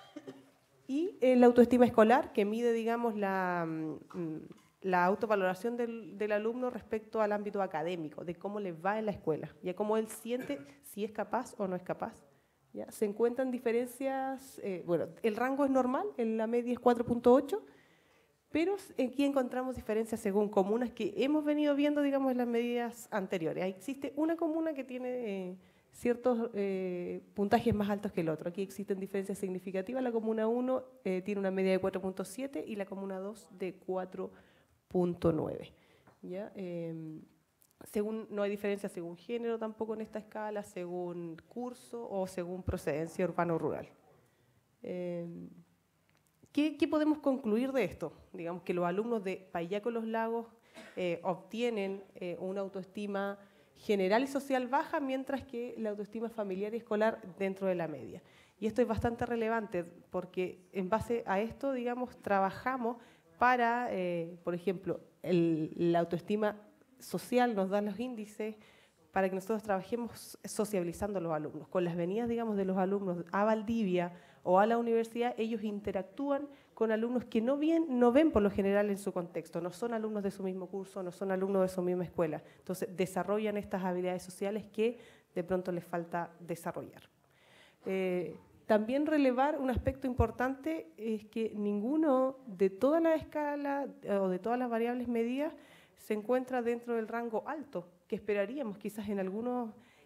Y eh, la autoestima escolar, que mide, digamos, la, la autovaloración del, del alumno respecto al ámbito académico, de cómo les va en la escuela, ya cómo él siente si es capaz o no es capaz. ¿Ya? Se encuentran diferencias, eh, bueno, el rango es normal, en la media es cuatro punto ocho, pero aquí encontramos diferencias según comunas que hemos venido viendo, digamos, en las medidas anteriores. Ahí existe una comuna que tiene eh, ciertos eh, puntajes más altos que el otro. Aquí existen diferencias significativas. La comuna uno eh, tiene una media de cuatro punto siete y la comuna dos de cuatro punto nueve. ¿Ya? Eh, según, no hay diferencia según género tampoco en esta escala, según curso o según procedencia urbano-rural. Eh, ¿Qué, ¿Qué podemos concluir de esto? Digamos que los alumnos de Paillaco Los Lagos eh, obtienen eh, una autoestima general y social baja, mientras que la autoestima familiar y escolar dentro de la media. Y esto es bastante relevante porque en base a esto, digamos, trabajamos para, eh, por ejemplo, el, la autoestima social nos da los índices para que nosotros trabajemos sociabilizando a los alumnos. Con las venidas, digamos, de los alumnos a Valdivia o a la universidad, ellos interactúan con alumnos que no, bien, no ven por lo general en su contexto, no son alumnos de su mismo curso, no son alumnos de su misma escuela. Entonces, desarrollan estas habilidades sociales que de pronto les falta desarrollar. Eh, también relevar un aspecto importante es que ninguno de toda la escala o de todas las variables medidas se encuentra dentro del rango alto, que esperaríamos quizás en algunos,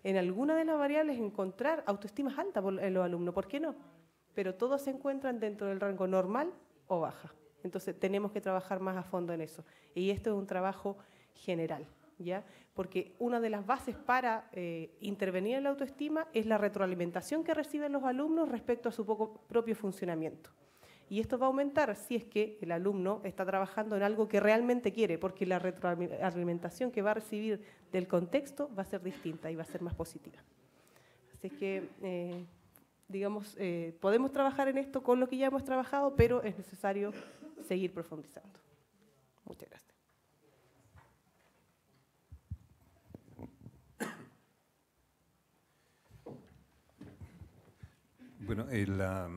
en alguna de las variables encontrar autoestimas altas por- en los alumnos, ¿por qué no? Pero todos se encuentran dentro del rango normal o baja. Entonces tenemos que trabajar más a fondo en eso. Y esto es un trabajo general, ¿ya? Porque una de las bases para eh, intervenir en la autoestima es la retroalimentación que reciben los alumnos respecto a su poco- propio funcionamiento. Y esto va a aumentar si es que el alumno está trabajando en algo que realmente quiere, porque la retroalimentación que va a recibir del contexto va a ser distinta y va a ser más positiva. Así es que, eh, digamos, eh, podemos trabajar en esto con lo que ya hemos trabajado, pero es necesario seguir profundizando. Muchas gracias. Bueno, el, uh,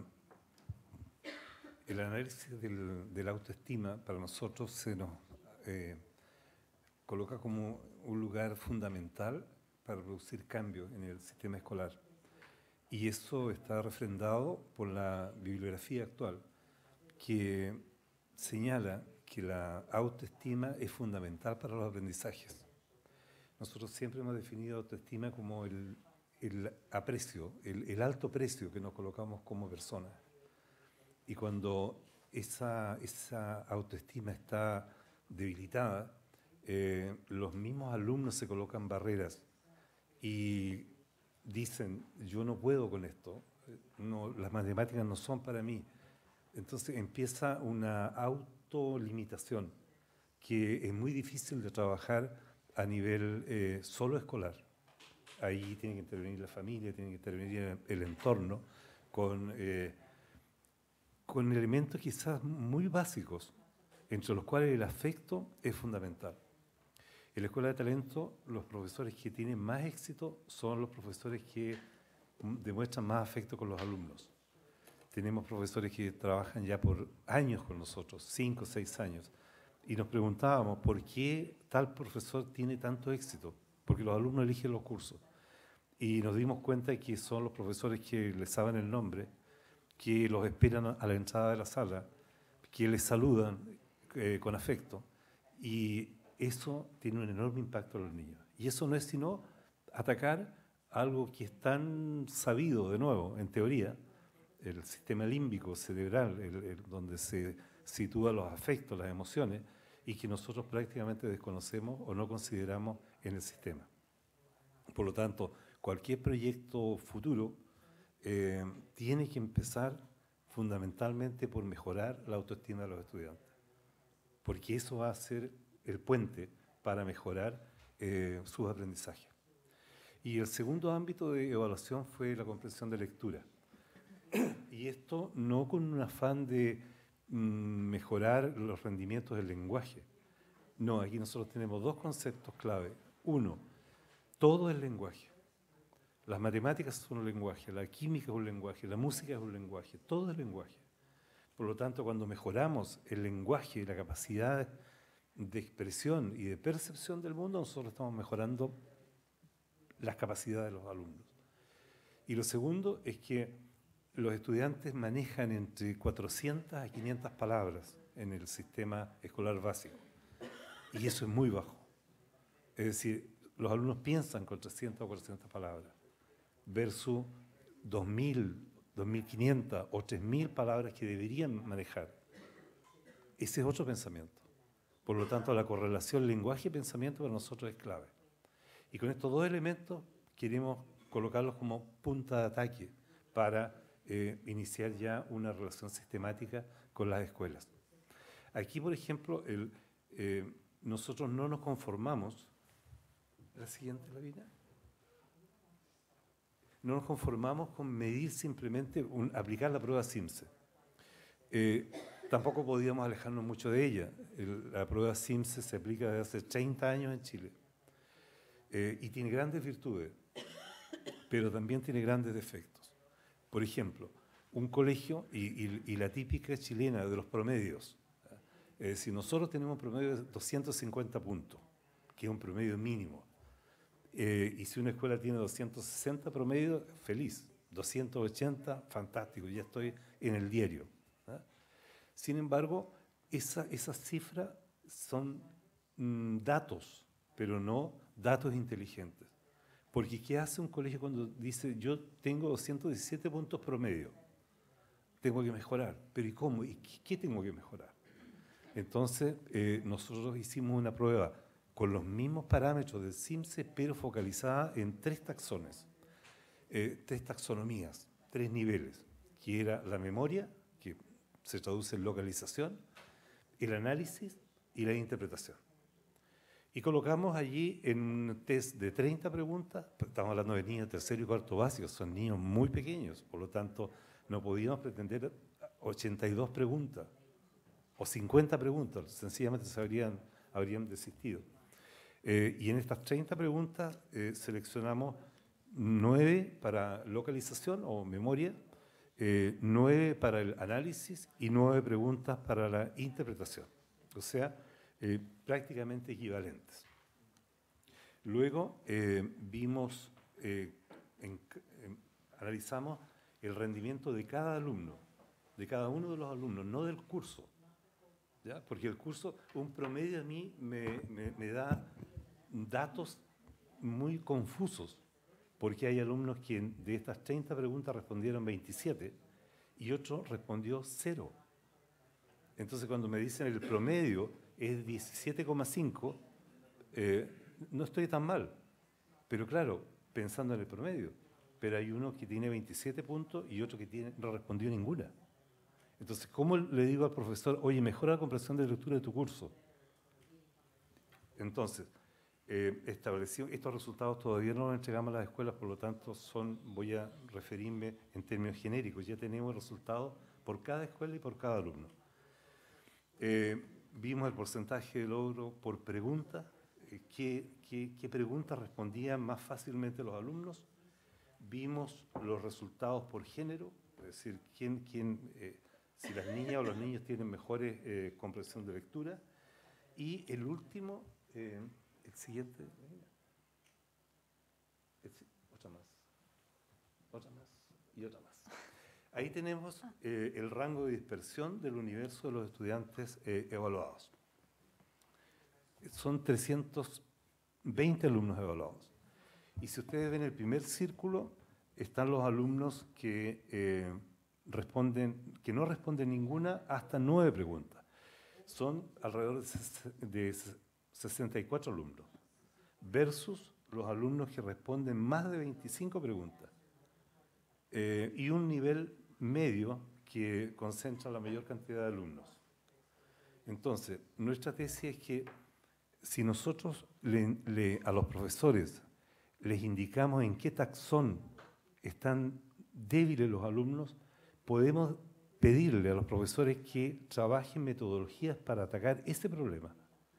el análisis del, de la autoestima para nosotros se nos eh, coloca como un lugar fundamental para producir cambios en el sistema escolar. Y eso está refrendado por la bibliografía actual, que señala que la autoestima es fundamental para los aprendizajes. Nosotros siempre hemos definido autoestima como el el aprecio, el, el alto precio que nos colocamos como personas. Y cuando esa, esa autoestima está debilitada, eh, los mismos alumnos se colocan barreras y dicen, yo no puedo con esto, no, las matemáticas no son para mí. Entonces empieza una autolimitación que es muy difícil de trabajar a nivel eh, solo escolar. Ahí tiene que intervenir la familia, tiene que intervenir el, el entorno con, eh, con elementos quizás muy básicos, entre los cuales el afecto es fundamental. En la Escuela de Talento, los profesores que tienen más éxito son los profesores que demuestran más afecto con los alumnos. Tenemos profesores que trabajan ya por años con nosotros, cinco o seis años, y nos preguntábamos por qué tal profesor tiene tanto éxito, porque los alumnos eligen los cursos. Y nos dimos cuenta de que son los profesores que les saben el nombre, que los esperan a la entrada de la sala, que les saludan eh, con afecto, y eso tiene un enorme impacto en los niños. Y eso no es sino atacar algo que es tan sabido, de nuevo, en teoría, el sistema límbico cerebral, el, el, donde se sitúan los afectos, las emociones, y que nosotros prácticamente desconocemos o no consideramos en el sistema. Por lo tanto, cualquier proyecto futuro eh, tiene que empezar fundamentalmente por mejorar la autoestima de los estudiantes, porque eso va a ser el puente para mejorar eh, sus aprendizajes. Y el segundo ámbito de evaluación fue la comprensión de lectura. Y esto no con un afán de mm, mejorar los rendimientos del lenguaje. No, aquí nosotros tenemos dos conceptos clave. Uno, todo es lenguaje. Las matemáticas son un lenguaje, la química es un lenguaje, la música es un lenguaje, todo es lenguaje. Por lo tanto, cuando mejoramos el lenguaje y la capacidad de expresión y de percepción del mundo, nosotros estamos mejorando las capacidades de los alumnos. Y lo segundo es que los estudiantes manejan entre cuatrocientas a quinientas palabras en el sistema escolar básico. Y eso es muy bajo. Es decir, los alumnos piensan con trescientas o cuatrocientas palabras, versus dos mil, dos mil quinientas o tres mil palabras que deberían manejar. Ese es otro pensamiento. Por lo tanto, la correlación lenguaje y pensamiento para nosotros es clave. Y con estos dos elementos queremos colocarlos como punta de ataque para eh, iniciar ya una relación sistemática con las escuelas. Aquí, por ejemplo, el, eh, nosotros no nos conformamos. ¿La siguiente, Lavina? No nos conformamos con medir simplemente, un, aplicar la prueba SIMSE. Eh, tampoco podíamos alejarnos mucho de ella. El, la prueba SIMSE se aplica desde hace treinta años en Chile. Eh, y tiene grandes virtudes, pero también tiene grandes defectos. Por ejemplo, un colegio y, y, y la típica chilena de los promedios. Es decir, nosotros tenemos un promedio de doscientos cincuenta puntos, que es un promedio mínimo. Eh, y si una escuela tiene doscientos sesenta promedios, feliz. doscientos ochenta, fantástico, ya estoy en el diario. ¿eh? Sin embargo, esa, esas cifras son mm, datos, pero no datos inteligentes. Porque ¿qué hace un colegio cuando dice yo tengo doscientos diecisiete puntos promedio? Tengo que mejorar. ¿Pero y cómo? ¿Y qué, qué tengo que mejorar? Entonces, eh, nosotros hicimos una prueba con los mismos parámetros del CIMSE, pero focalizada en tres taxones, eh, tres taxonomías, tres niveles, que era la memoria, que se traduce en localización, el análisis y la interpretación. Y colocamos allí en un test de treinta preguntas, estamos hablando de niños de tercero y cuarto básico, son niños muy pequeños, por lo tanto no podíamos pretender ochenta y dos preguntas o cincuenta preguntas, sencillamente se habrían, habrían desistido. Eh, y en estas treinta preguntas eh, seleccionamos nueve para localización o memoria, eh, nueve para el análisis y nueve preguntas para la interpretación. O sea, eh, prácticamente equivalentes. Luego eh, vimos, eh, en, en, analizamos el rendimiento de cada alumno, de cada uno de los alumnos, no del curso. ¿Ya? Porque el curso, un promedio a mí me, me, me da datos muy confusos, porque hay alumnos que de estas treinta preguntas respondieron veintisiete y otro respondió cero. Entonces, cuando me dicen el promedio es diecisiete coma cinco, eh, no estoy tan mal. Pero claro, pensando en el promedio, pero hay uno que tiene veintisiete puntos y otro que tiene, no respondió ninguna. Entonces, ¿cómo le digo al profesor, oye, mejora la comprensión de lectura de tu curso? Entonces, eh, estableció, estos resultados todavía no los entregamos a las escuelas, por lo tanto, son, voy a referirme en términos genéricos. Ya tenemos resultados por cada escuela y por cada alumno. Eh, vimos el porcentaje de logro por pregunta, eh, qué, qué, qué preguntas respondían más fácilmente los alumnos. Vimos los resultados por género, es decir, quién, quién, eh, si las niñas o los niños tienen mejores eh, comprensión de lectura. Y el último, eh, el siguiente, el, otra más, otra más y otra más. Ahí tenemos eh, el rango de dispersión del universo de los estudiantes eh, evaluados. Son trescientos veinte alumnos evaluados. Y si ustedes ven el primer círculo, están los alumnos que, eh, responden, que no responden ninguna hasta nueve preguntas. Son alrededor de sesenta y cuatro alumnos, versus los alumnos que responden más de veinticinco preguntas. Eh, y un nivel medio que concentra la mayor cantidad de alumnos. Entonces, nuestra tesis es que si nosotros le, le, a los profesores les indicamos en qué taxón están débiles los alumnos, podemos pedirle a los profesores que trabajen metodologías para atacar ese problema.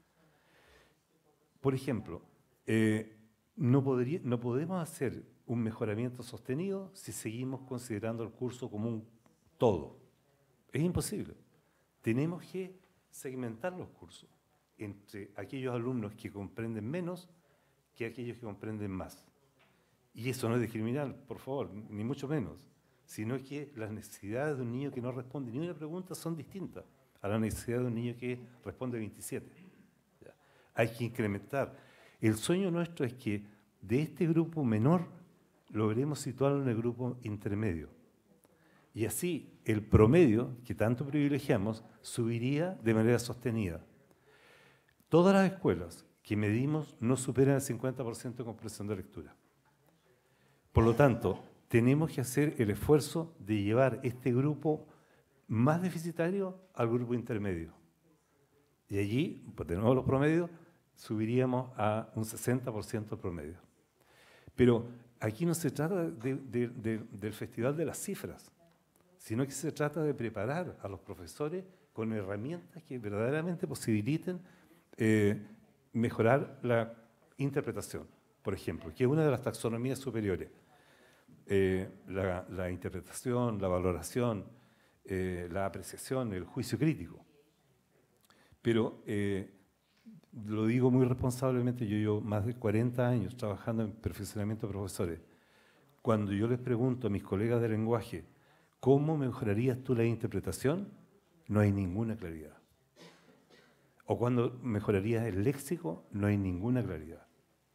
Por ejemplo, eh, no, podría, no podemos hacer un mejoramiento sostenido si seguimos considerando el curso como un todo. Es imposible. Tenemos que segmentar los cursos entre aquellos alumnos que comprenden menos que aquellos que comprenden más. Y eso no es discriminar, por favor, ni mucho menos, sino que las necesidades de un niño que no responde ni una pregunta son distintas a la necesidad de un niño que responde veintisiete. ¿Ya? Hay que incrementar. El sueño nuestro es que de este grupo menor logremos situarlo en el grupo intermedio. Y así el promedio, que tanto privilegiamos, subiría de manera sostenida. Todas las escuelas que medimos no superan el cincuenta por ciento de comprensión de lectura. Por lo tanto, tenemos que hacer el esfuerzo de llevar este grupo más deficitario al grupo intermedio. Y allí, pues de nuevo los promedios, subiríamos a un sesenta por ciento promedio. Pero aquí no se trata de, de, de, del festival de las cifras, sino que se trata de preparar a los profesores con herramientas que verdaderamente posibiliten eh, mejorar la interpretación, por ejemplo, que es una de las taxonomías superiores. Eh, la, la interpretación, la valoración, eh, la apreciación, el juicio crítico. Pero eh, lo digo muy responsablemente, yo llevo más de cuarenta años trabajando en perfeccionamiento de profesores. Cuando yo les pregunto a mis colegas de lenguaje, ¿cómo mejorarías tú la interpretación? No hay ninguna claridad. O cuando mejorarías el léxico, no hay ninguna claridad.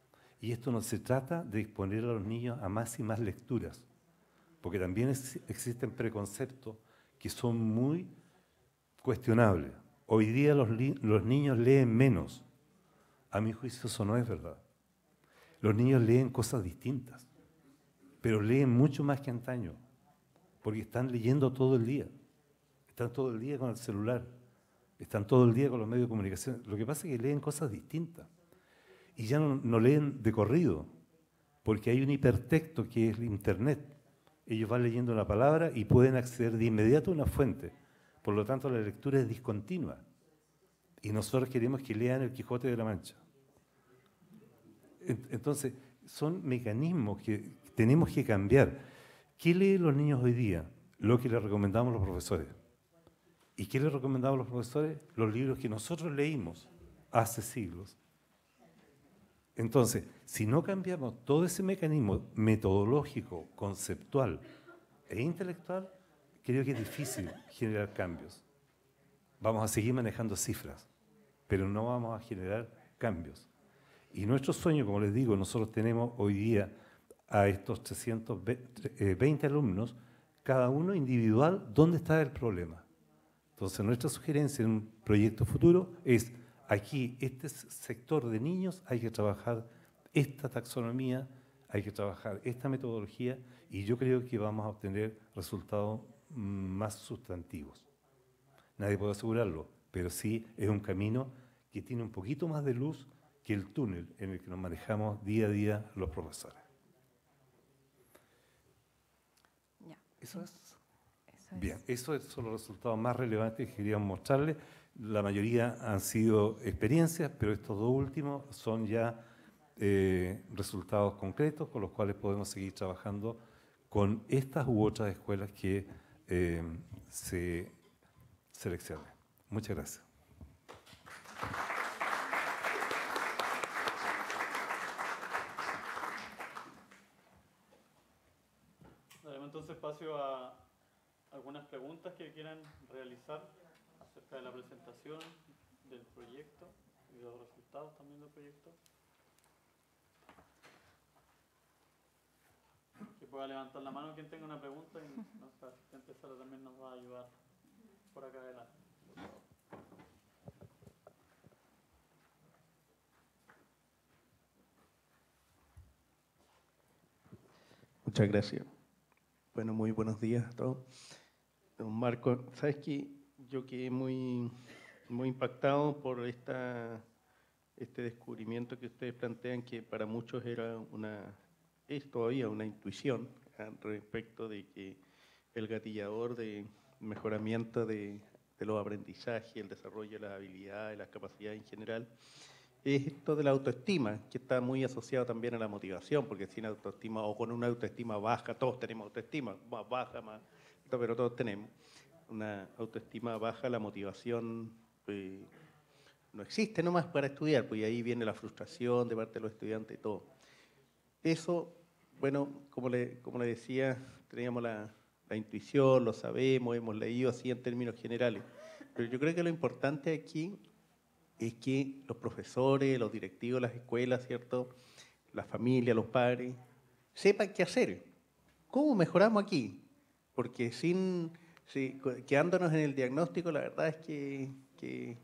Y esto no se trata de exponer a los niños a más y más lecturas, porque también es, existen preconceptos que son muy cuestionables. Hoy día los, los niños leen menos. A mi juicio eso no es verdad. Los niños leen cosas distintas, pero leen mucho más que antaño, porque están leyendo todo el día. Están todo el día con el celular, están todo el día con los medios de comunicación. Lo que pasa es que leen cosas distintas y ya no, no leen de corrido, porque hay un hipertexto que es el Internet. Ellos van leyendo una palabra y pueden acceder de inmediato a una fuente. Por lo tanto, la lectura es discontinua. Y nosotros queremos que lean el Quijote de la Mancha. Entonces, son mecanismos que tenemos que cambiar. ¿Qué leen los niños hoy día? Lo que les recomendamos los profesores. ¿Y qué les recomendamos los profesores? Los libros que nosotros leímos hace siglos. Entonces, si no cambiamos todo ese mecanismo metodológico, conceptual e intelectual, creo que es difícil generar cambios. Vamos a seguir manejando cifras, pero no vamos a generar cambios. Y nuestro sueño, como les digo, nosotros tenemos hoy día a estos trescientos veinte alumnos, cada uno individual, ¿dónde está el problema? Entonces, nuestra sugerencia en un proyecto futuro es, aquí, este sector de niños, hay que trabajar esta taxonomía, hay que trabajar esta metodología, y yo creo que vamos a obtener resultados más sustantivos. Nadie puede asegurarlo, pero sí es un camino que tiene un poquito más de luz que el túnel en el que nos manejamos día a día los profesores. Ya. ¿Eso es? Eso es. Bien, esos son los resultados más relevantes que queríamos mostrarles. La mayoría han sido experiencias, pero estos dos últimos son ya eh, resultados concretos con los cuales podemos seguir trabajando con estas u otras escuelas que eh, se seleccionen. Muchas gracias. Daremos entonces espacio a algunas preguntas que quieran realizar acerca de la presentación del proyecto y de los resultados también del proyecto. Que pueda levantar la mano quien tenga una pregunta y nuestra asistente Sara también nos va a ayudar por acá adelante. Muchas gracias. Bueno, muy buenos días a todos. Don Marco, ¿sabes qué? Yo quedé muy, muy impactado por esta, este descubrimiento que ustedes plantean, que para muchos era una, es todavía una intuición al respecto de que el gatillador de mejoramiento de, de los aprendizajes, el desarrollo de las habilidades, las capacidades en general, es esto de la autoestima, que está muy asociado también a la motivación, porque sin autoestima o con una autoestima baja, todos tenemos autoestima, más baja, más, pero todos tenemos una autoestima baja, la motivación pues, no existe nomás para estudiar, pues ahí viene la frustración de parte de los estudiantes y todo. Eso, bueno, como le, como le decía, teníamos la, la intuición, lo sabemos, hemos leído así en términos generales, pero yo creo que lo importante aquí es que los profesores, los directivos de las escuelas, ¿cierto?, las familias, los padres, sepan qué hacer. ¿Cómo mejoramos aquí? Porque sin, si, quedándonos en el diagnóstico, la verdad es que, que,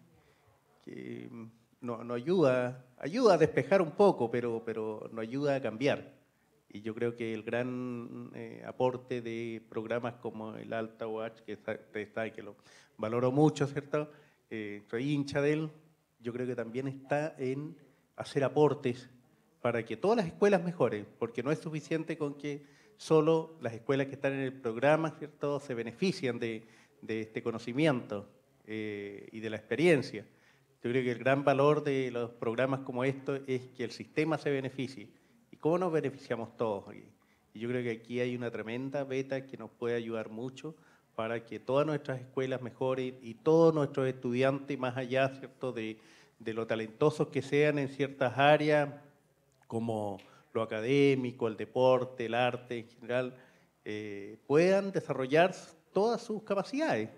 que no, no ayuda, ayuda a despejar un poco, pero, pero no ayuda a cambiar. Y yo creo que el gran eh, aporte de programas como el Alta Watch, que está y que lo valoro mucho, ¿cierto?, eh, soy hincha de él, yo creo que también está en hacer aportes para que todas las escuelas mejoren, porque no es suficiente con que solo las escuelas que están en el programa, ¿cierto?, se benefician de, de este conocimiento eh, y de la experiencia. Yo creo que el gran valor de los programas como estos es que el sistema se beneficie. ¿Y cómo nos beneficiamos todos? Y yo creo que aquí hay una tremenda beta que nos puede ayudar mucho para que todas nuestras escuelas mejoren y todos nuestros estudiantes, más allá, ¿cierto?, de, de lo talentosos que sean en ciertas áreas, como lo académico, el deporte, el arte en general, eh, puedan desarrollar todas sus capacidades,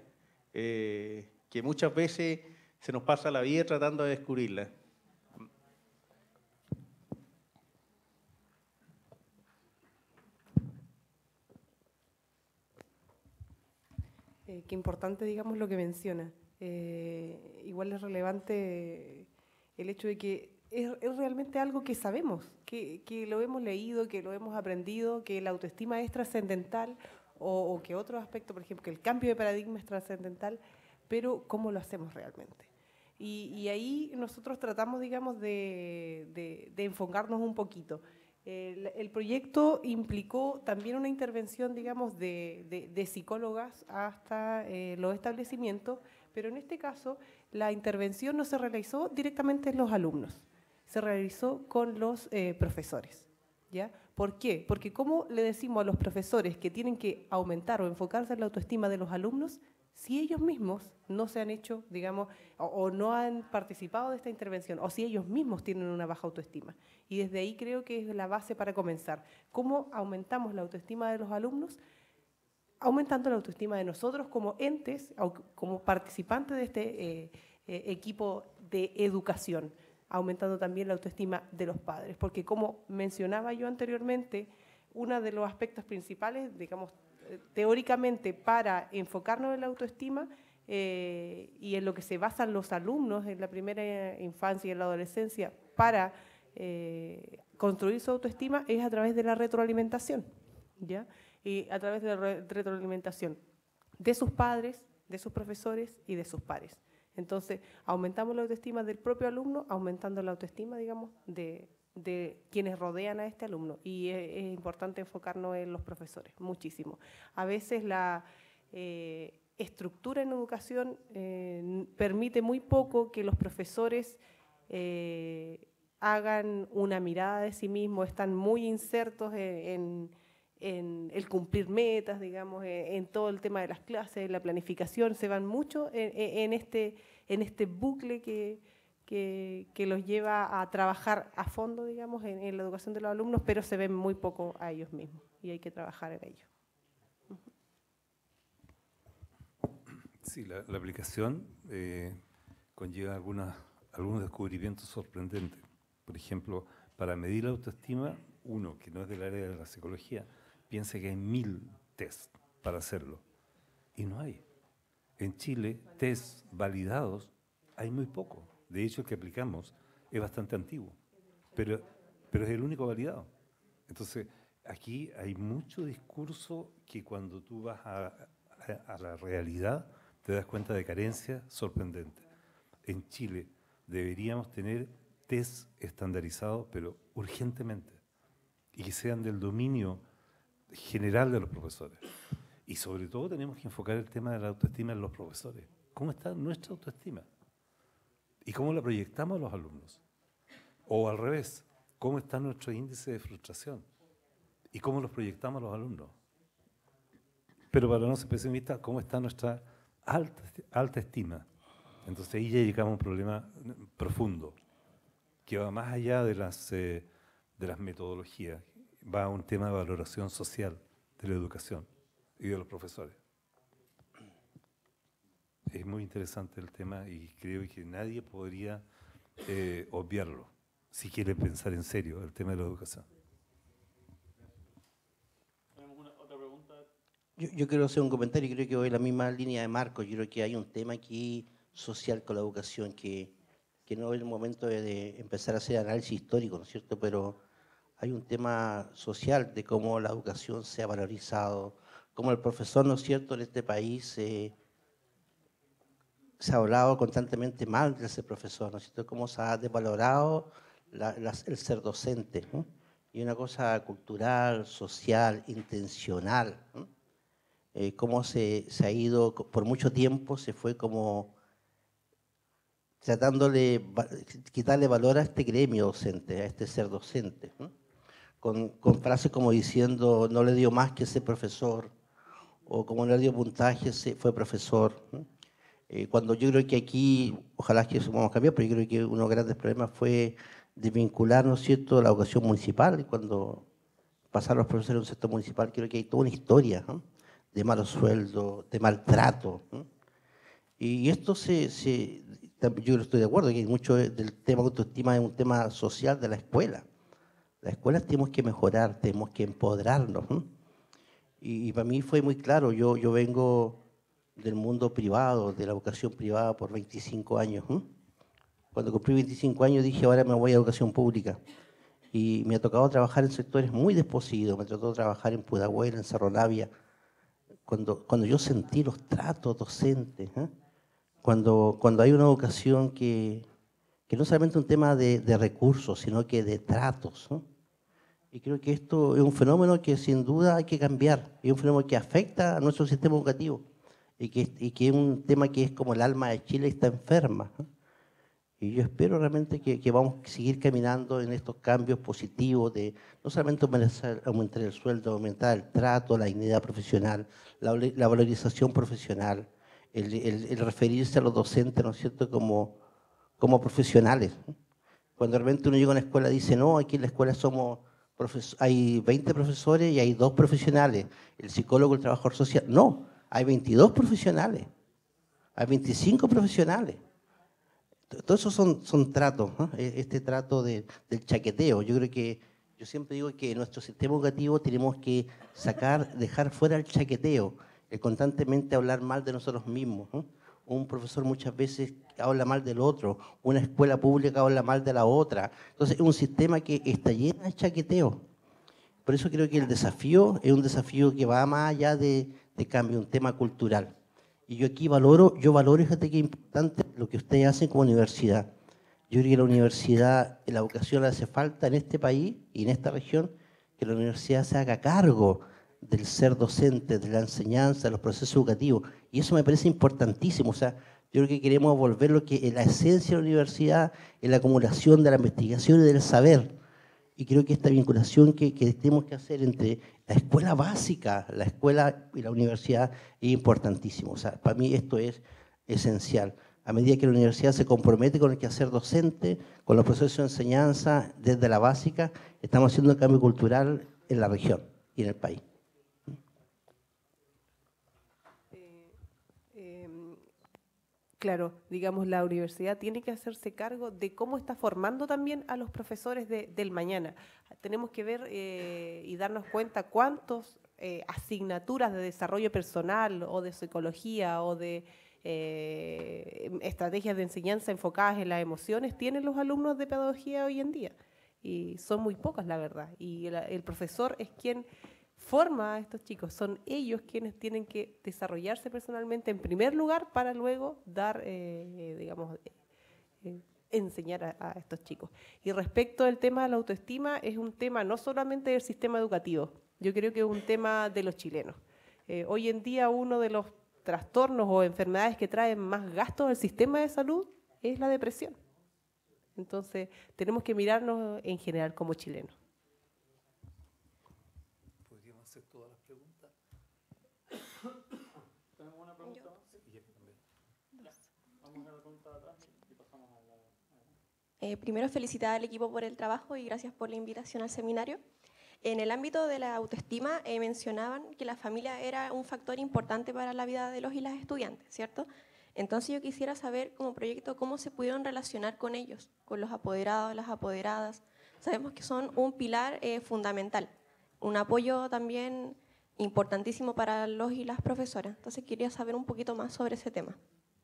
eh, que muchas veces se nos pasa la vida tratando de descubrirlas. Eh, qué importante, digamos, lo que menciona. Eh, igual es relevante el hecho de que es, es realmente algo que sabemos, que, que lo hemos leído, que lo hemos aprendido, que la autoestima es trascendental, o, o que otro aspecto, por ejemplo, que el cambio de paradigma es trascendental, pero ¿cómo lo hacemos realmente? Y, y ahí nosotros tratamos, digamos, de, de, de enfocarnos un poquito. El, el proyecto implicó también una intervención, digamos, de, de, de psicólogas hasta eh, los establecimientos, pero en este caso la intervención no se realizó directamente en los alumnos, se realizó con los eh, profesores, ¿ya? ¿Por qué? Porque ¿cómo le decimos a los profesores que tienen que aumentar o enfocarse en la autoestima de los alumnos si ellos mismos no se han hecho, digamos, o, o no han participado de esta intervención, o si ellos mismos tienen una baja autoestima? Y desde ahí creo que es la base para comenzar. ¿Cómo aumentamos la autoestima de los alumnos? Aumentando la autoestima de nosotros como entes, como participantes de este eh, eh, equipo de educación, aumentando también la autoestima de los padres, porque como mencionaba yo anteriormente, uno de los aspectos principales, digamos, teóricamente para enfocarnos en la autoestima eh, y en lo que se basan los alumnos en la primera infancia y en la adolescencia para eh, construir su autoestima, es a través de la retroalimentación, ¿ya? Y a través de la re retroalimentación de sus padres, de sus profesores y de sus pares. Entonces, aumentamos la autoestima del propio alumno, aumentando la autoestima, digamos, de, de quienes rodean a este alumno. Y es, es importante enfocarnos en los profesores, muchísimo. A veces la eh, estructura en educación eh, permite muy poco que los profesores eh, hagan una mirada de sí mismos, están muy insertos en, en, en el cumplir metas, digamos, en, en todo el tema de las clases, la planificación, se van mucho en, en, este, en este bucle que, que, que los lleva a trabajar a fondo, digamos, en, en la educación de los alumnos, pero se ven muy poco a ellos mismos y hay que trabajar en ello. Sí, la, la aplicación eh, conlleva algunas, algunos descubrimientos sorprendentes. Por ejemplo, para medir la autoestima, uno que no es del área de la psicología, piensa que hay mil test para hacerlo. Y no hay. En Chile, test validados hay muy poco. De hecho, el que aplicamos es bastante antiguo, pero, pero es el único validado. Entonces, aquí hay mucho discurso que cuando tú vas a, a, a la realidad te das cuenta de carencias sorprendentes. En Chile deberíamos tener test estandarizados, pero urgentemente, y que sean del dominio general de los profesores. Y sobre todo tenemos que enfocar el tema de la autoestima en los profesores. ¿Cómo está nuestra autoestima? ¿Y cómo la proyectamos a los alumnos? O al revés, ¿cómo está nuestro índice de frustración? ¿Y cómo los proyectamos a los alumnos? Pero para no ser pesimistas, ¿cómo está nuestra alta, alta estima? Entonces ahí ya llegamos a un problema profundo, que va más allá de las, eh, de las metodologías, va a un tema de valoración social de la educación y de los profesores. Es muy interesante el tema y creo que nadie podría eh, obviarlo si quiere pensar en serio el tema de la educación. ¿Otra pregunta? Yo, yo quiero hacer un comentario y creo que voy en la misma línea de Marcos. Yo creo que hay un tema aquí social con la educación que, que no es el momento de, de empezar a hacer análisis histórico, ¿no es cierto? Pero hay un tema social de cómo la educación se ha valorizado, cómo el profesor, ¿no es cierto?, en este país eh, se ha hablado constantemente mal de ese profesor, ¿no es cierto?, cómo se ha desvalorado la, la, el ser docente, ¿no? Y una cosa cultural, social, intencional, ¿no? Eh, cómo se, se ha ido, por mucho tiempo se fue como tratándole, quitarle valor a este gremio docente, a este ser docente, ¿no? Con, con frases como diciendo, no le dio más que ese profesor, o como no le dio puntaje, ese fue profesor, ¿no? Eh, cuando yo creo que aquí, ojalá que eso vamos a cambiar, pero yo creo que uno de los grandes problemas fue desvincular, ¿no es cierto?, la educación municipal, y cuando pasaron los profesores a un sector municipal, creo que hay toda una historia, ¿no?, de malos sueldos, de maltrato, ¿no? Y esto se, se, yo estoy de acuerdo, que hay mucho del tema de autoestima es un tema social de la escuela. Las escuelas tenemos que mejorar, tenemos que empoderarnos, ¿no? Y, y para mí fue muy claro, yo, yo vengo del mundo privado, de la educación privada por veinticinco años. ¿eh? Cuando cumplí veinticinco años dije, ahora me voy a educación pública. Y me ha tocado trabajar en sectores muy desposeídos, me tocó trabajar en Pudahuel, en Cerro Navia, cuando, cuando yo sentí los tratos docentes, ¿eh? cuando, cuando hay una educación que, que no solamente es un tema de, de recursos, sino que de tratos. ¿eh? Y creo que esto es un fenómeno que sin duda hay que cambiar, es un fenómeno que afecta a nuestro sistema educativo y que, y que es un tema que es como el alma de Chile, está enferma. ¿eh? Y yo espero realmente que, que vamos a seguir caminando en estos cambios positivos de no solamente aumentar, aumentar el sueldo, aumentar el trato, la dignidad profesional, la, la valorización profesional, el, el, el referirse a los docentes, ¿no es cierto?, como, como profesionales. Cuando realmente uno llega a una escuela y dice, no, aquí en la escuela somos hay veinte profesores y hay dos profesionales, el psicólogo, el trabajador social. No, hay veintidós profesionales, hay veinticinco profesionales. Todos esos son, son tratos, ¿no? Este trato de, del chaqueteo. Yo creo que, yo siempre digo que en nuestro sistema educativo tenemos que sacar, dejar fuera el chaqueteo, el constantemente hablar mal de nosotros mismos, ¿no? Un profesor muchas veces habla mal del otro, una escuela pública habla mal de la otra. Entonces es un sistema que está lleno de chaqueteo. Por eso creo que el desafío es un desafío que va más allá de, de cambio, un tema cultural. Y yo aquí valoro, yo valoro, fíjate que es importante lo que ustedes hacen como universidad. Yo creo que la universidad, la educación le hace falta en este país y en esta región, que la universidad se haga cargo del ser docente, de la enseñanza, de los procesos educativos. Y eso me parece importantísimo. O sea, yo creo que queremos volver lo que es la esencia de la universidad, en la acumulación de la investigación y del saber. Y creo que esta vinculación que, que tenemos que hacer entre la escuela básica, la escuela y la universidad es importantísimo. O sea, para mí esto es esencial. A medida que la universidad se compromete con el quehacer docente, con los procesos de enseñanza desde la básica, estamos haciendo un cambio cultural en la región y en el país. Claro, digamos, la universidad tiene que hacerse cargo de cómo está formando también a los profesores de, del mañana. Tenemos que ver eh, y darnos cuenta cuántas eh, asignaturas de desarrollo personal o de psicología o de eh, estrategias de enseñanza enfocadas en las emociones tienen los alumnos de pedagogía hoy en día. Y son muy pocas, la verdad. Y el, el profesor es quien forma a estos chicos, son ellos quienes tienen que desarrollarse personalmente en primer lugar para luego dar, eh, digamos, eh, enseñar a, a estos chicos. Y respecto al tema de la autoestima, es un tema no solamente del sistema educativo, yo creo que es un tema de los chilenos. Eh, hoy en día uno de los trastornos o enfermedades que traen más gastos al sistema de salud es la depresión. Entonces tenemos que mirarnos en general como chilenos. Eh, primero, felicitar al equipo por el trabajo y gracias por la invitación al seminario. En el ámbito de la autoestima, eh, mencionaban que la familia era un factor importante para la vida de los y las estudiantes, ¿cierto? Entonces yo quisiera saber como proyecto cómo se pudieron relacionar con ellos, con los apoderados, las apoderadas. Sabemos que son un pilar eh, fundamental, un apoyo también importantísimo para los y las profesoras. Entonces quería saber un poquito más sobre ese tema.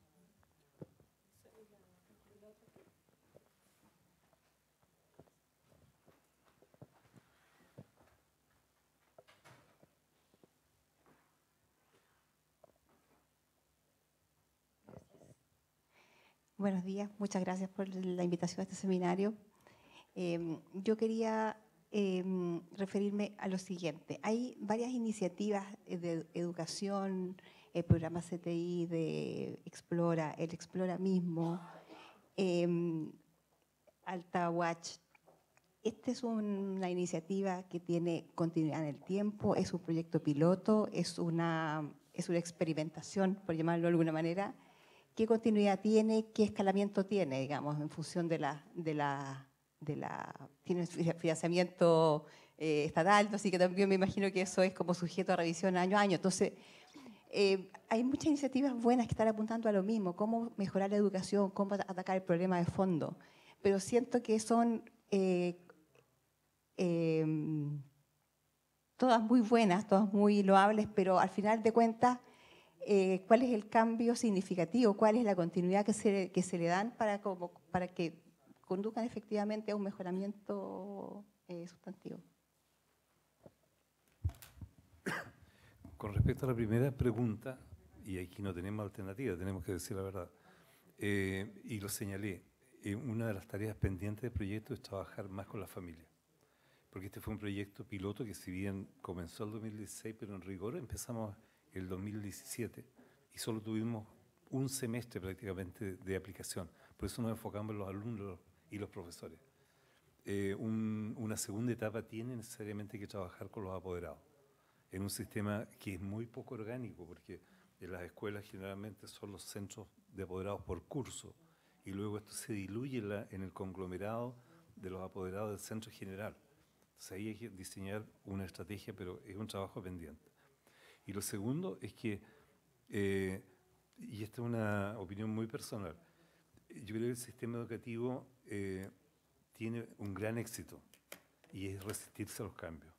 Buenos días, muchas gracias por la invitación a este seminario. Eh, yo quería eh, referirme a lo siguiente. Hay varias iniciativas de educación, el programa C T I de Explora, el Explora mismo, eh, Alta Watch. Esta es una iniciativa que tiene continuidad en el tiempo, es un proyecto piloto, es una, es una experimentación, por llamarlo de alguna manera. ¿Qué continuidad tiene? ¿Qué escalamiento tiene, digamos, en función de la... De la, de la tiene financiamiento eh, estatal, así que también me imagino que eso es como sujeto a revisión año a año. Entonces, eh, hay muchas iniciativas buenas que están apuntando a lo mismo, cómo mejorar la educación, cómo atacar el problema de fondo. Pero siento que son eh, eh, todas muy buenas, todas muy loables, pero al final de cuentas, eh, cuál es el cambio significativo, cuál es la continuidad que se, que se le dan para, como, para que conduzcan efectivamente a un mejoramiento eh, sustantivo. Con respecto a la primera pregunta, y aquí no tenemos alternativa, tenemos que decir la verdad, eh, y lo señalé, eh, una de las tareas pendientes del proyecto es trabajar más con la familia, porque este fue un proyecto piloto que si bien comenzó el dos mil dieciséis, pero en rigor empezamos el dos mil diecisiete y solo tuvimos un semestre prácticamente de aplicación, por eso nos enfocamos en los alumnos y los profesores. Eh, un, una segunda etapa tiene necesariamente que trabajar con los apoderados, en un sistema que es muy poco orgánico, porque en las escuelas generalmente son los centros de apoderados por curso, y luego esto se diluye en, la, en el conglomerado de los apoderados del centro general. Entonces ahí hay que diseñar una estrategia, pero es un trabajo pendiente. Y lo segundo es que, eh, y esta es una opinión muy personal, yo creo que el sistema educativo eh, tiene un gran éxito, y es resistirse a los cambios.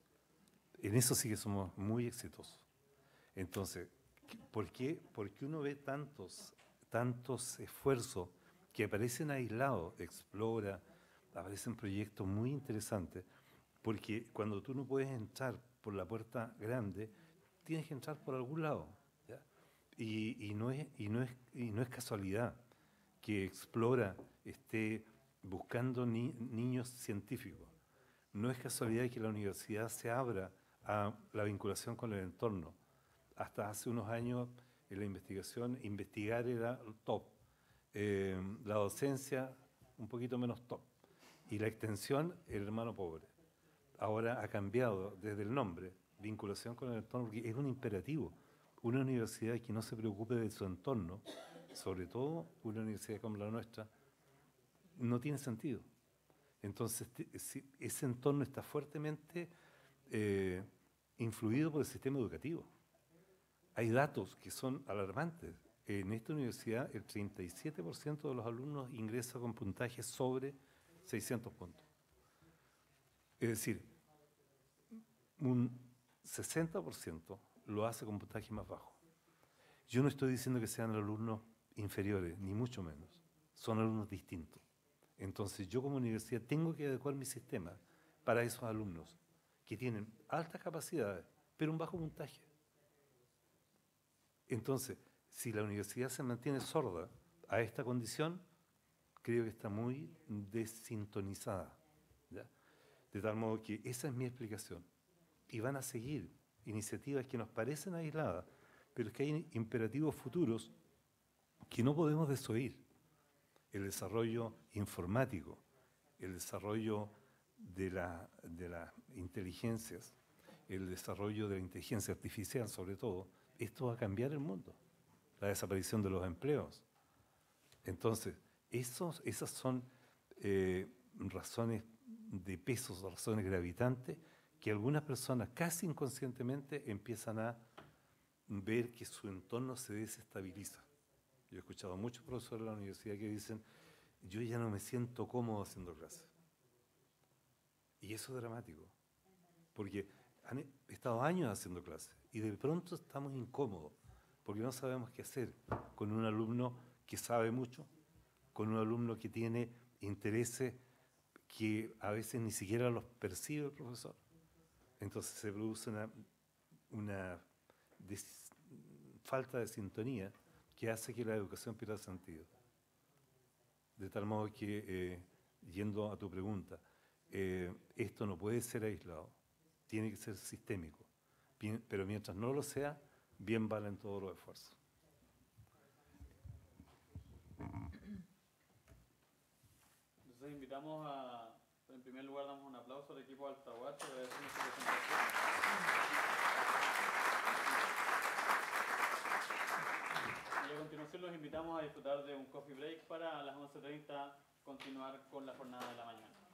En eso sí que somos muy exitosos. Entonces, ¿por qué, por qué uno ve tantos, tantos esfuerzos que aparecen aislados? Explora, aparecen proyectos muy interesantes, porque cuando tú no puedes entrar por la puerta grande, tienes que entrar por algún lado, ¿ya? Y, y, no es, y, no es, y no es casualidad que Explora esté buscando ni, niños científicos. No es casualidad que la universidad se abra a la vinculación con el entorno. Hasta hace unos años en la investigación, investigar era top. Eh, la docencia, un poquito menos top. Y la extensión, el hermano pobre. Ahora ha cambiado desde el nombre, vinculación con el entorno, porque es un imperativo. Una universidad que no se preocupe de su entorno, sobre todo una universidad como la nuestra, no tiene sentido. Entonces, ese entorno está fuertemente eh, influido por el sistema educativo. Hay datos que son alarmantes. En esta universidad, el treinta y siete por ciento de los alumnos ingresa con puntajes sobre seiscientos puntos. Es decir, un sesenta por ciento lo hace con puntajes más bajos. Yo no estoy diciendo que sean alumnos inferiores, ni mucho menos. Son alumnos distintos. Entonces, yo como universidad tengo que adecuar mi sistema para esos alumnos que tienen altas capacidades, pero un bajo puntaje. Entonces, si la universidad se mantiene sorda a esta condición, creo que está muy desintonizada, ¿ya? De tal modo que esa es mi explicación. Y van a seguir iniciativas que nos parecen aisladas, pero es que hay imperativos futuros que no podemos desoír. El desarrollo informático, el desarrollo de, la, de las inteligencias, el desarrollo de la inteligencia artificial sobre todo, esto va a cambiar el mundo. La desaparición de los empleos. Entonces, esos, esas son eh, razones de pesos, razones gravitantes, que algunas personas casi inconscientemente empiezan a ver que su entorno se desestabiliza. Yo he escuchado a muchos profesores de la universidad que dicen, yo ya no me siento cómodo haciendo clases. Y eso es dramático, porque han estado años haciendo clases y de pronto estamos incómodos, porque no sabemos qué hacer con un alumno que sabe mucho, con un alumno que tiene intereses que a veces ni siquiera los percibe el profesor. Entonces se produce una, una des, falta de sintonía que hace que la educación pierda sentido. De tal modo que, eh, yendo a tu pregunta, eh, esto no puede ser aislado, tiene que ser sistémico, bien, pero mientras no lo sea, bien valen todos los esfuerzos. Entonces invitamos a, en primer lugar damos un aplauso al equipo de Altahuacho, agradecemos su presentación. Y a continuación los invitamos a disfrutar de un coffee break para a las once treinta continuar con la jornada de la mañana.